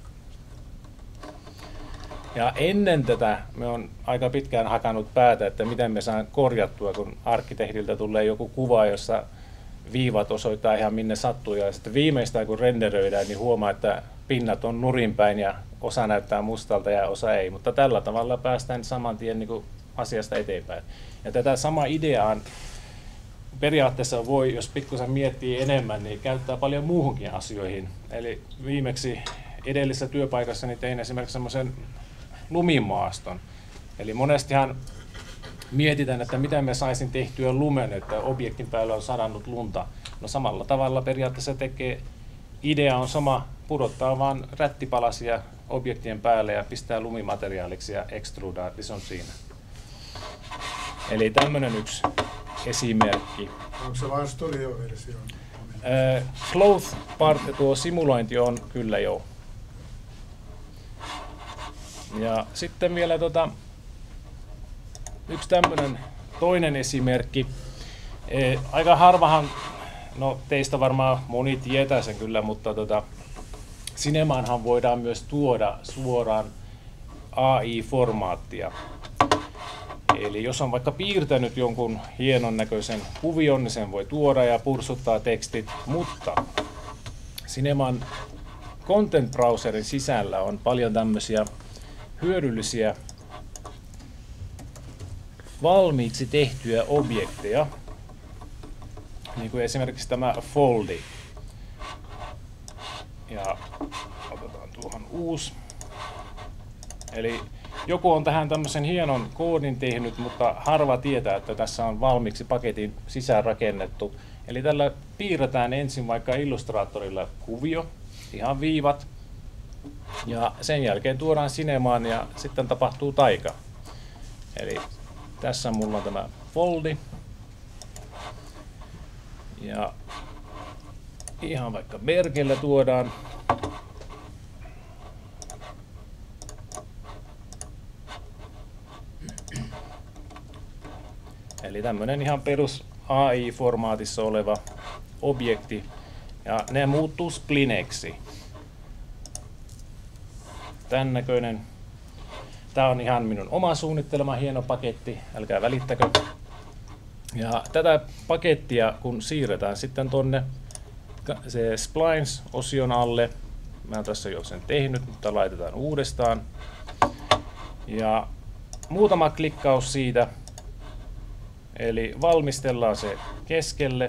Ja ennen tätä me on aika pitkään hakannut päätä, että miten me saan korjattua, kun arkkitehdiltä tulee joku kuva, jossa viivat osoittaa ihan minne sattuu. Ja sitten viimeistään kun renderöidään, niin huomaa, että pinnat on nurinpäin ja osa näyttää mustalta ja osa ei. Mutta tällä tavalla päästään saman tien niin kuin asiasta eteenpäin. Ja tätä samaa ideaa periaatteessa voi, jos pikkusen miettii enemmän, niin käyttää paljon muuhunkin asioihin. Eli viimeksi edellisessä työpaikassa niin tein esimerkiksi semmoisen lumimaaston. Eli monestihan mietitään, että miten me saisin tehtyä lumen, että objektin päällä on sadannut lunta. No samalla tavalla periaatteessa tekee, idea on sama, pudottaa vaan rättipalasia objektien päälle ja pistää lumimateriaaliksi ja extrudaa, niin se on siinä. Eli tämmöinen yksi esimerkki. Onko se vain studioversio? Äh, Cloth part, tuo simulointi on kyllä joo. Ja sitten vielä tota, yksi tämmöinen toinen esimerkki. E, aika harvahan, no teistä varmaan moni tietää sen kyllä, mutta tota, sinemaanhan voidaan myös tuoda suoraan A I-formaattia. Eli jos on vaikka piirtänyt jonkun hienon näköisen kuvion, niin sen voi tuoda ja pursuttaa tekstit, mutta Cineman Content Browserin sisällä on paljon tämmöisiä hyödyllisiä valmiiksi tehtyjä objekteja, niin kuin esimerkiksi tämä Foldi. Ja otetaan tuohon uusi. Eli joku on tähän tämmöisen hienon koodin tehnyt, mutta harva tietää, että tässä on valmiiksi paketin sisään rakennettu. Eli tällä piirretään ensin vaikka Illustratorilla kuvio, ihan viivat, ja sen jälkeen tuodaan Cinemaan ja sitten tapahtuu taika. Eli tässä mulla on tämä foldi. Ja ihan vaikka merkillä tuodaan. Eli tämmönen ihan perus A I-formaatissa oleva objekti. Ja ne muuttuu splineksi. Tän näköinen. Tää on ihan minun oma suunnittelema hieno paketti, älkää välittäkö. Ja tätä pakettia kun siirretään sitten tonne se Splines-osion alle, mä oon tässä jo sen tehnyt, mutta laitetaan uudestaan. Ja muutama klikkaus siitä, eli valmistellaan se keskelle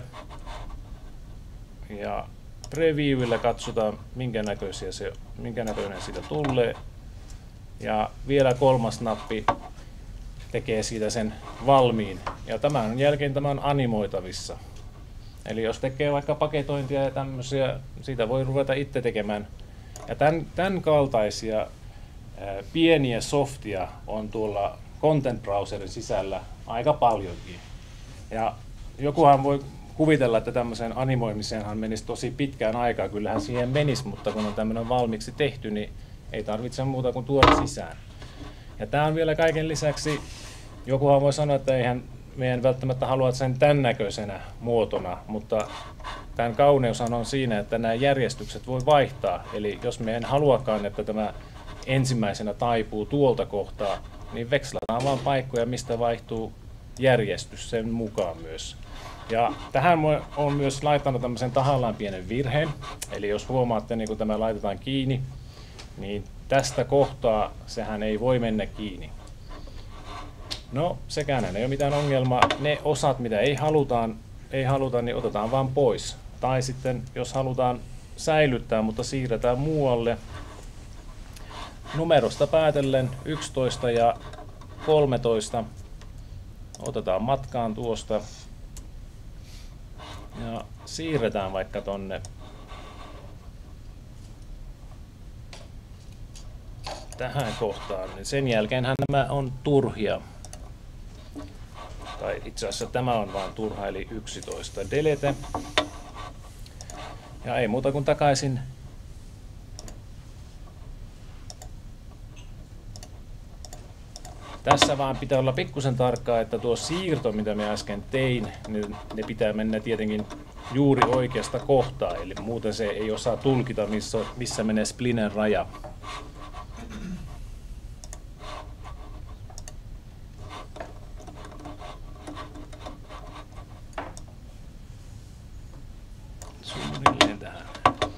ja previewillä katsotaan minkä näköisiä se, minkä näköinen siitä tulee. Ja vielä kolmas nappi tekee siitä sen valmiin. Ja tämän jälkeen tämä on animoitavissa. Eli jos tekee vaikka paketointia ja tämmöisiä, siitä voi ruveta itse tekemään. Ja tämän, tämän kaltaisia ää, pieniä softia on tuolla Content Browserin sisällä aika paljonkin. Ja jokuhan voi kuvitella, että tämmöiseen animoimiseenhan menisi tosi pitkään aikaa. Kyllähän siihen menisi, mutta kun on tämmöinen valmiiksi tehty, niin ei tarvitse muuta kuin tuoda sisään. Ja tämä on vielä kaiken lisäksi, jokuhan voi sanoa, että eihän meidän välttämättä halua sen tämän näköisenä muotona, mutta tämän kauneushan on siinä, että nämä järjestykset voi vaihtaa. Eli jos me en haluakaan, että tämä ensimmäisenä taipuu tuolta kohtaa, niin vekslataan vaan paikkoja, mistä vaihtuu järjestys sen mukaan myös. Ja tähän on myös laittanut tämmöisen tahallaan pienen virheen. Eli jos huomaatte, niin kun tämä laitetaan kiinni, niin tästä kohtaa sehän ei voi mennä kiinni. No, sekään ei ole mitään ongelmaa. Ne osat, mitä ei halutaan, ei haluta, niin otetaan vaan pois. Tai sitten, jos halutaan säilyttää, mutta siirretään muualle, numerosta päätellen yksitoista ja kolmetoista. Otetaan matkaan tuosta ja siirretään vaikka tonne tähän kohtaan, niin sen jälkeenhän nämä on turhia. Tai itse asiassa tämä on vain turha, eli yksitoista. Delete. Ja ei muuta kuin takaisin. Tässä vaan pitää olla pikkusen tarkkaa, että tuo siirto, mitä me äsken tein, niin ne pitää mennä tietenkin juuri oikeasta kohtaa, eli muuten se ei osaa tulkita, missä, missä menee splinen raja. Suunnilleen tähän.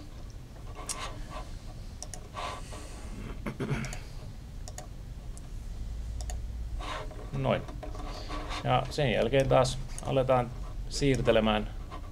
Noin. Ja sen jälkeen taas aletaan siirtelemään.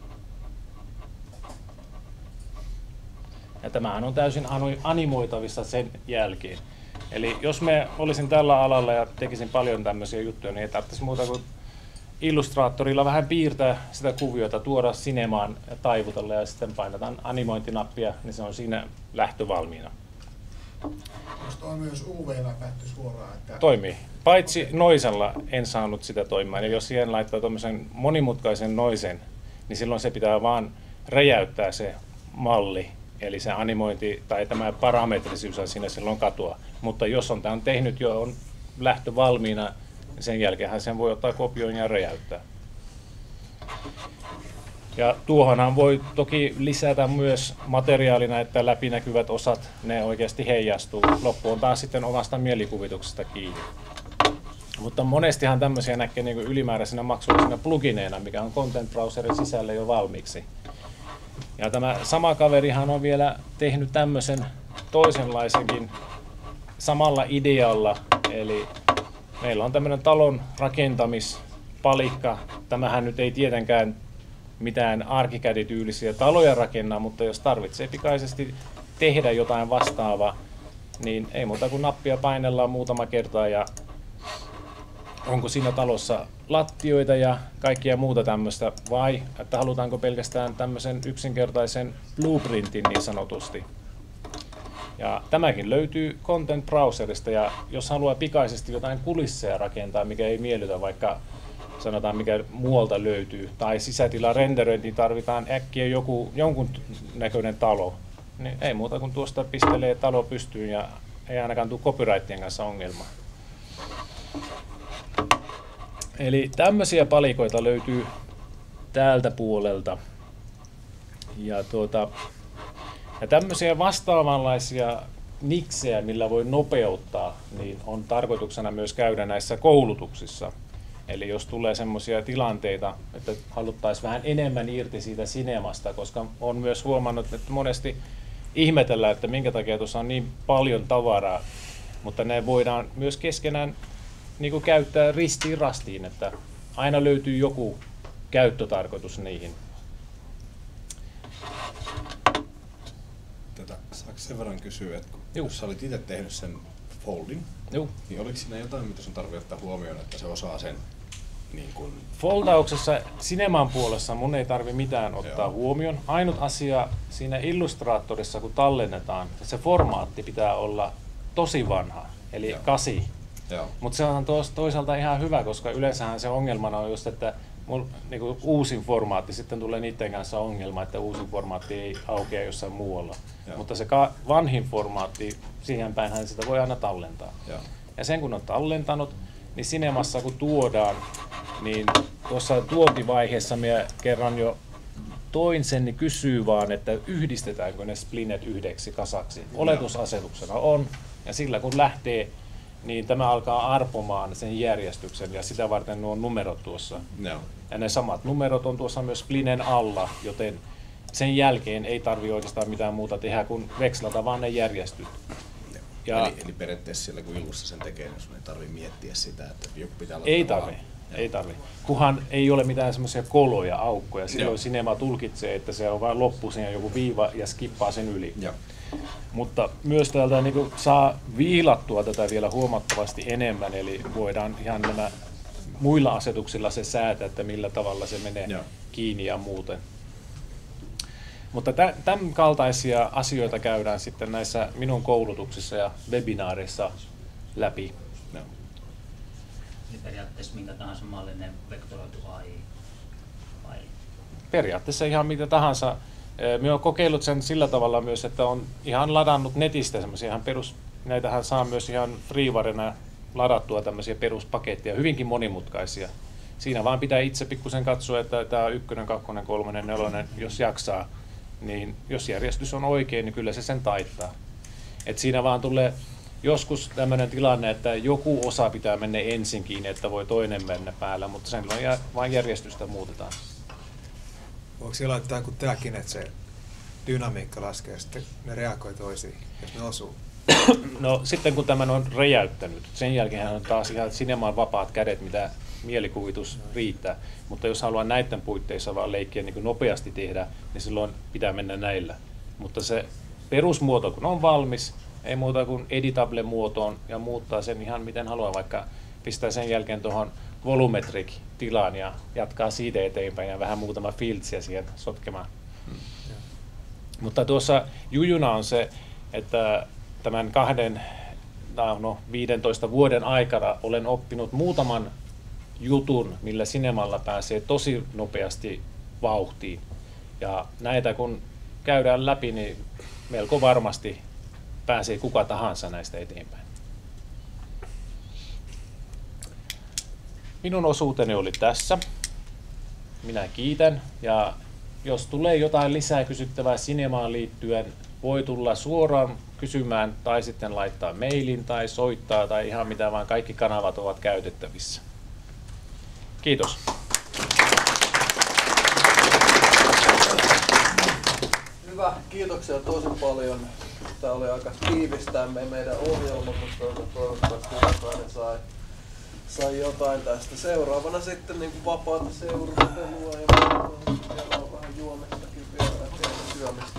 Ja tämähän on täysin animoitavissa sen jälkeen. Eli jos me olisin tällä alalla ja tekisin paljon tämmöisiä juttuja, niin ei tarvitsisi muuta kuin Illustratorilla vähän piirtää sitä kuviota, tuoda sinemaan ja taivutella ja sitten painetaan animointinappia, niin se on siinä lähtövalmiina. Jos toimii myös U V-läpätty suoraan? Että... Toimii. Paitsi noisella en saanut sitä toimimaan. Eli jos siihen laittaa tuommoisen monimutkaisen noisen, niin silloin se pitää vaan räjäyttää se malli. Eli se animointi tai tämä parametrisyys siinä silloin katoaa. Mutta jos on tämän tehnyt jo on lähtö valmiina, niin sen jälkeen sen voi ottaa kopioon ja räjäyttää. Ja tuohonhan voi toki lisätä myös materiaalina, että läpinäkyvät osat, ne oikeasti heijastuu. Loppu on taas sitten omasta mielikuvituksesta kiinni. Mutta monestihan tämmöisiä näkee niin kuin ylimääräisenä maksullisena plugineina, mikä on Content Browserin sisällä jo valmiiksi. Ja tämä sama kaverihan on vielä tehnyt tämmöisen toisenlaisenkin samalla idealla. Eli meillä on tämmöinen talon rakentamispalikka. Tämähän nyt ei tietenkään mitään ArchiCAD-tyylisiä taloja rakenna, mutta jos tarvitsee pikaisesti tehdä jotain vastaavaa, niin ei muuta kuin nappia painellaan muutama kertaa ja onko siinä talossa lattioita ja kaikkia muuta tämmöistä vai että halutaanko pelkästään tämmöisen yksinkertaisen blueprintin niin sanotusti. Ja tämäkin löytyy Content Browserista ja jos haluaa pikaisesti jotain kulisseja rakentaa, mikä ei miellytä vaikka sanotaan mikä muualta löytyy, tai sisätila renderöintiin tarvitaan äkkiä joku, jonkun näköinen talo, niin ei muuta kuin tuosta pistelee talo pystyyn ja ei ainakaan tule copyrightien kanssa ongelmaa. Eli tämmöisiä palikoita löytyy täältä puolelta. Ja, tuota, ja tämmöisiä vastaavanlaisia niksejä, millä voi nopeuttaa, niin on tarkoituksena myös käydä näissä koulutuksissa. Eli jos tulee semmoisia tilanteita, että haluttaisiin vähän enemmän irti siitä sinemasta, koska on myös huomannut, että monesti ihmetellään, että minkä takia tuossa on niin paljon tavaraa, mutta ne voidaan myös keskenään niin kuin käyttää ristiin rastiin, että aina löytyy joku käyttötarkoitus niihin. Tätä, saako sen verran kysyä, että jos sä olit itse tehnyt sen foldin, Juh. niin oliko siinä jotain, mitä sun tarvitsee ottaa huomioon, että se osaa sen niin kun... Foldauksessa Cineman puolessa mun ei tarvi mitään ottaa Joo. huomioon. Ainut asia siinä Illustratorissa, kun tallennetaan, se formaatti pitää olla tosi vanha, eli Joo. kasi. Mutta se on toisaalta ihan hyvä, koska yleensähän se ongelmana on just, että mul, niinku uusin formaatti, sitten tulee niiden kanssa ongelma, että uusin formaatti ei aukea jossain muualla. Joo. Mutta se ka- vanhin formaatti, siihen päinhän sitä voi aina tallentaa. Joo. Ja sen kun on tallentanut, niin Cinemassa kun tuodaan, niin tuossa tuontivaiheessa minä kerran jo toin sen, niin kysyy vaan, että yhdistetäänkö ne splinet yhdeksi kasaksi. Oletusasetuksena on, ja sillä kun lähtee, niin tämä alkaa arpomaan sen järjestyksen, ja sitä varten nuo numerot tuossa. No. Ja ne samat numerot on tuossa myös splinen alla, joten sen jälkeen ei tarvitse oikeastaan mitään muuta tehdä kuin vekslata vaan ne järjestyt. Ja eli, eli periaatteessa siellä kun Illussa sen tekee, niin sun ei tarvitse miettiä sitä, että joku pitää olla... Ei tarvitse, ei tarvitse. Kunhan ei ole mitään semmoisia koloja, aukkoja. Silloin Joo. Cinema tulkitsee, että se on vain loppu siinä joku viiva ja skippaa sen yli. Joo. Mutta myös täältä niin kuin saa viilattua tätä vielä huomattavasti enemmän, eli voidaan ihan nämä muilla asetuksilla se säätää, että millä tavalla se menee Joo. kiinni ja muuten. Mutta tämän kaltaisia asioita käydään sitten näissä minun koulutuksissa ja webinaareissa läpi. No. Niin periaatteessa minkä tahansa mallinen vektoroitu A I? Vai? Periaatteessa ihan mitä tahansa. Minä olen kokeillut sen sillä tavalla myös, että on ihan ladannut netistä semmoisia ihan perus, näitähän saa myös ihan freewarena ladattua tämmöisiä peruspaketteja, hyvinkin monimutkaisia. Siinä vaan pitää itse pikkusen katsoa, että tämä on ykkönen, kakkonen, kolmonen, nelonen, jos jaksaa. Niin jos järjestys on oikein, niin kyllä se sen taittaa. Et siinä vaan tulee joskus tämmöinen tilanne, että joku osa pitää mennä ensinkin, että voi toinen mennä päällä, mutta sen vain järjestystä muutetaan. Voiko siellä laittaa kuin tämäkin, että se dynamiikka laskee ja sitten ne reagoi toisiin, jos ne osuu? No sitten kun tämän on räjäyttänyt, sen jälkeen on taas ihan Cineman vapaat kädet, mitä mielikuvitus riittää. Mutta jos haluaa näiden puitteissa vaan leikkiä niin kuin nopeasti tehdä, niin silloin pitää mennä näillä. Mutta se perusmuoto kun on valmis, ei muuta kuin editable-muotoon ja muuttaa sen ihan miten haluaa, vaikka pistää sen jälkeen tuohon volumetric-tilaan ja jatkaa siitä eteenpäin ja vähän muutama filtsiä siihen sotkemaan. Hmm. Mutta tuossa jujuna on se, että tämän kahden, no viidentoista vuoden aikana olen oppinut muutaman jutun, millä Cinemalla pääsee tosi nopeasti vauhtiin. Ja näitä kun käydään läpi, niin melko varmasti pääsee kuka tahansa näistä eteenpäin. Minun osuuteni oli tässä. Minä kiitän, ja jos tulee jotain lisää kysyttävää Cinemaan liittyen, voi tulla suoraan kysymään tai sitten laittaa mailin tai soittaa tai ihan mitä vaan, kaikki kanavat ovat käytettävissä. Kiitos. Hyvä, kiitoksia tosi paljon. Tämä oli aika tiivistää meidän ohjelma, mutta toivottavasti jokainen sai, sai jotain tästä. Seuraavana sitten niin kuin vapaata seurustelua ja vielä on vähän juomistakin vielä ja syömistä.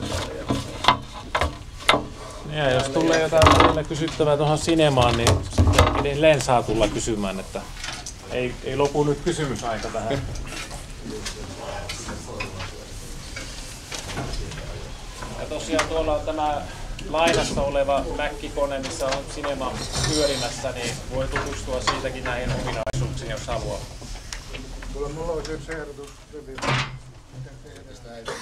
Ja jos tulee jotain vielä kysyttävää tuohon Cinemaan, niin sitten edelleen saa tulla kysymään, että ei, ei lopu nyt kysymysaika tähän. Ja tosiaan tuolla on tämä lainassa oleva Mac-kone, missä on Cinema pyörimässä, niin voi tutustua siitäkin näihin ominaisuuksiin, jos haluaa. Mulla olisi yksi ehdotus. Miten tehdään?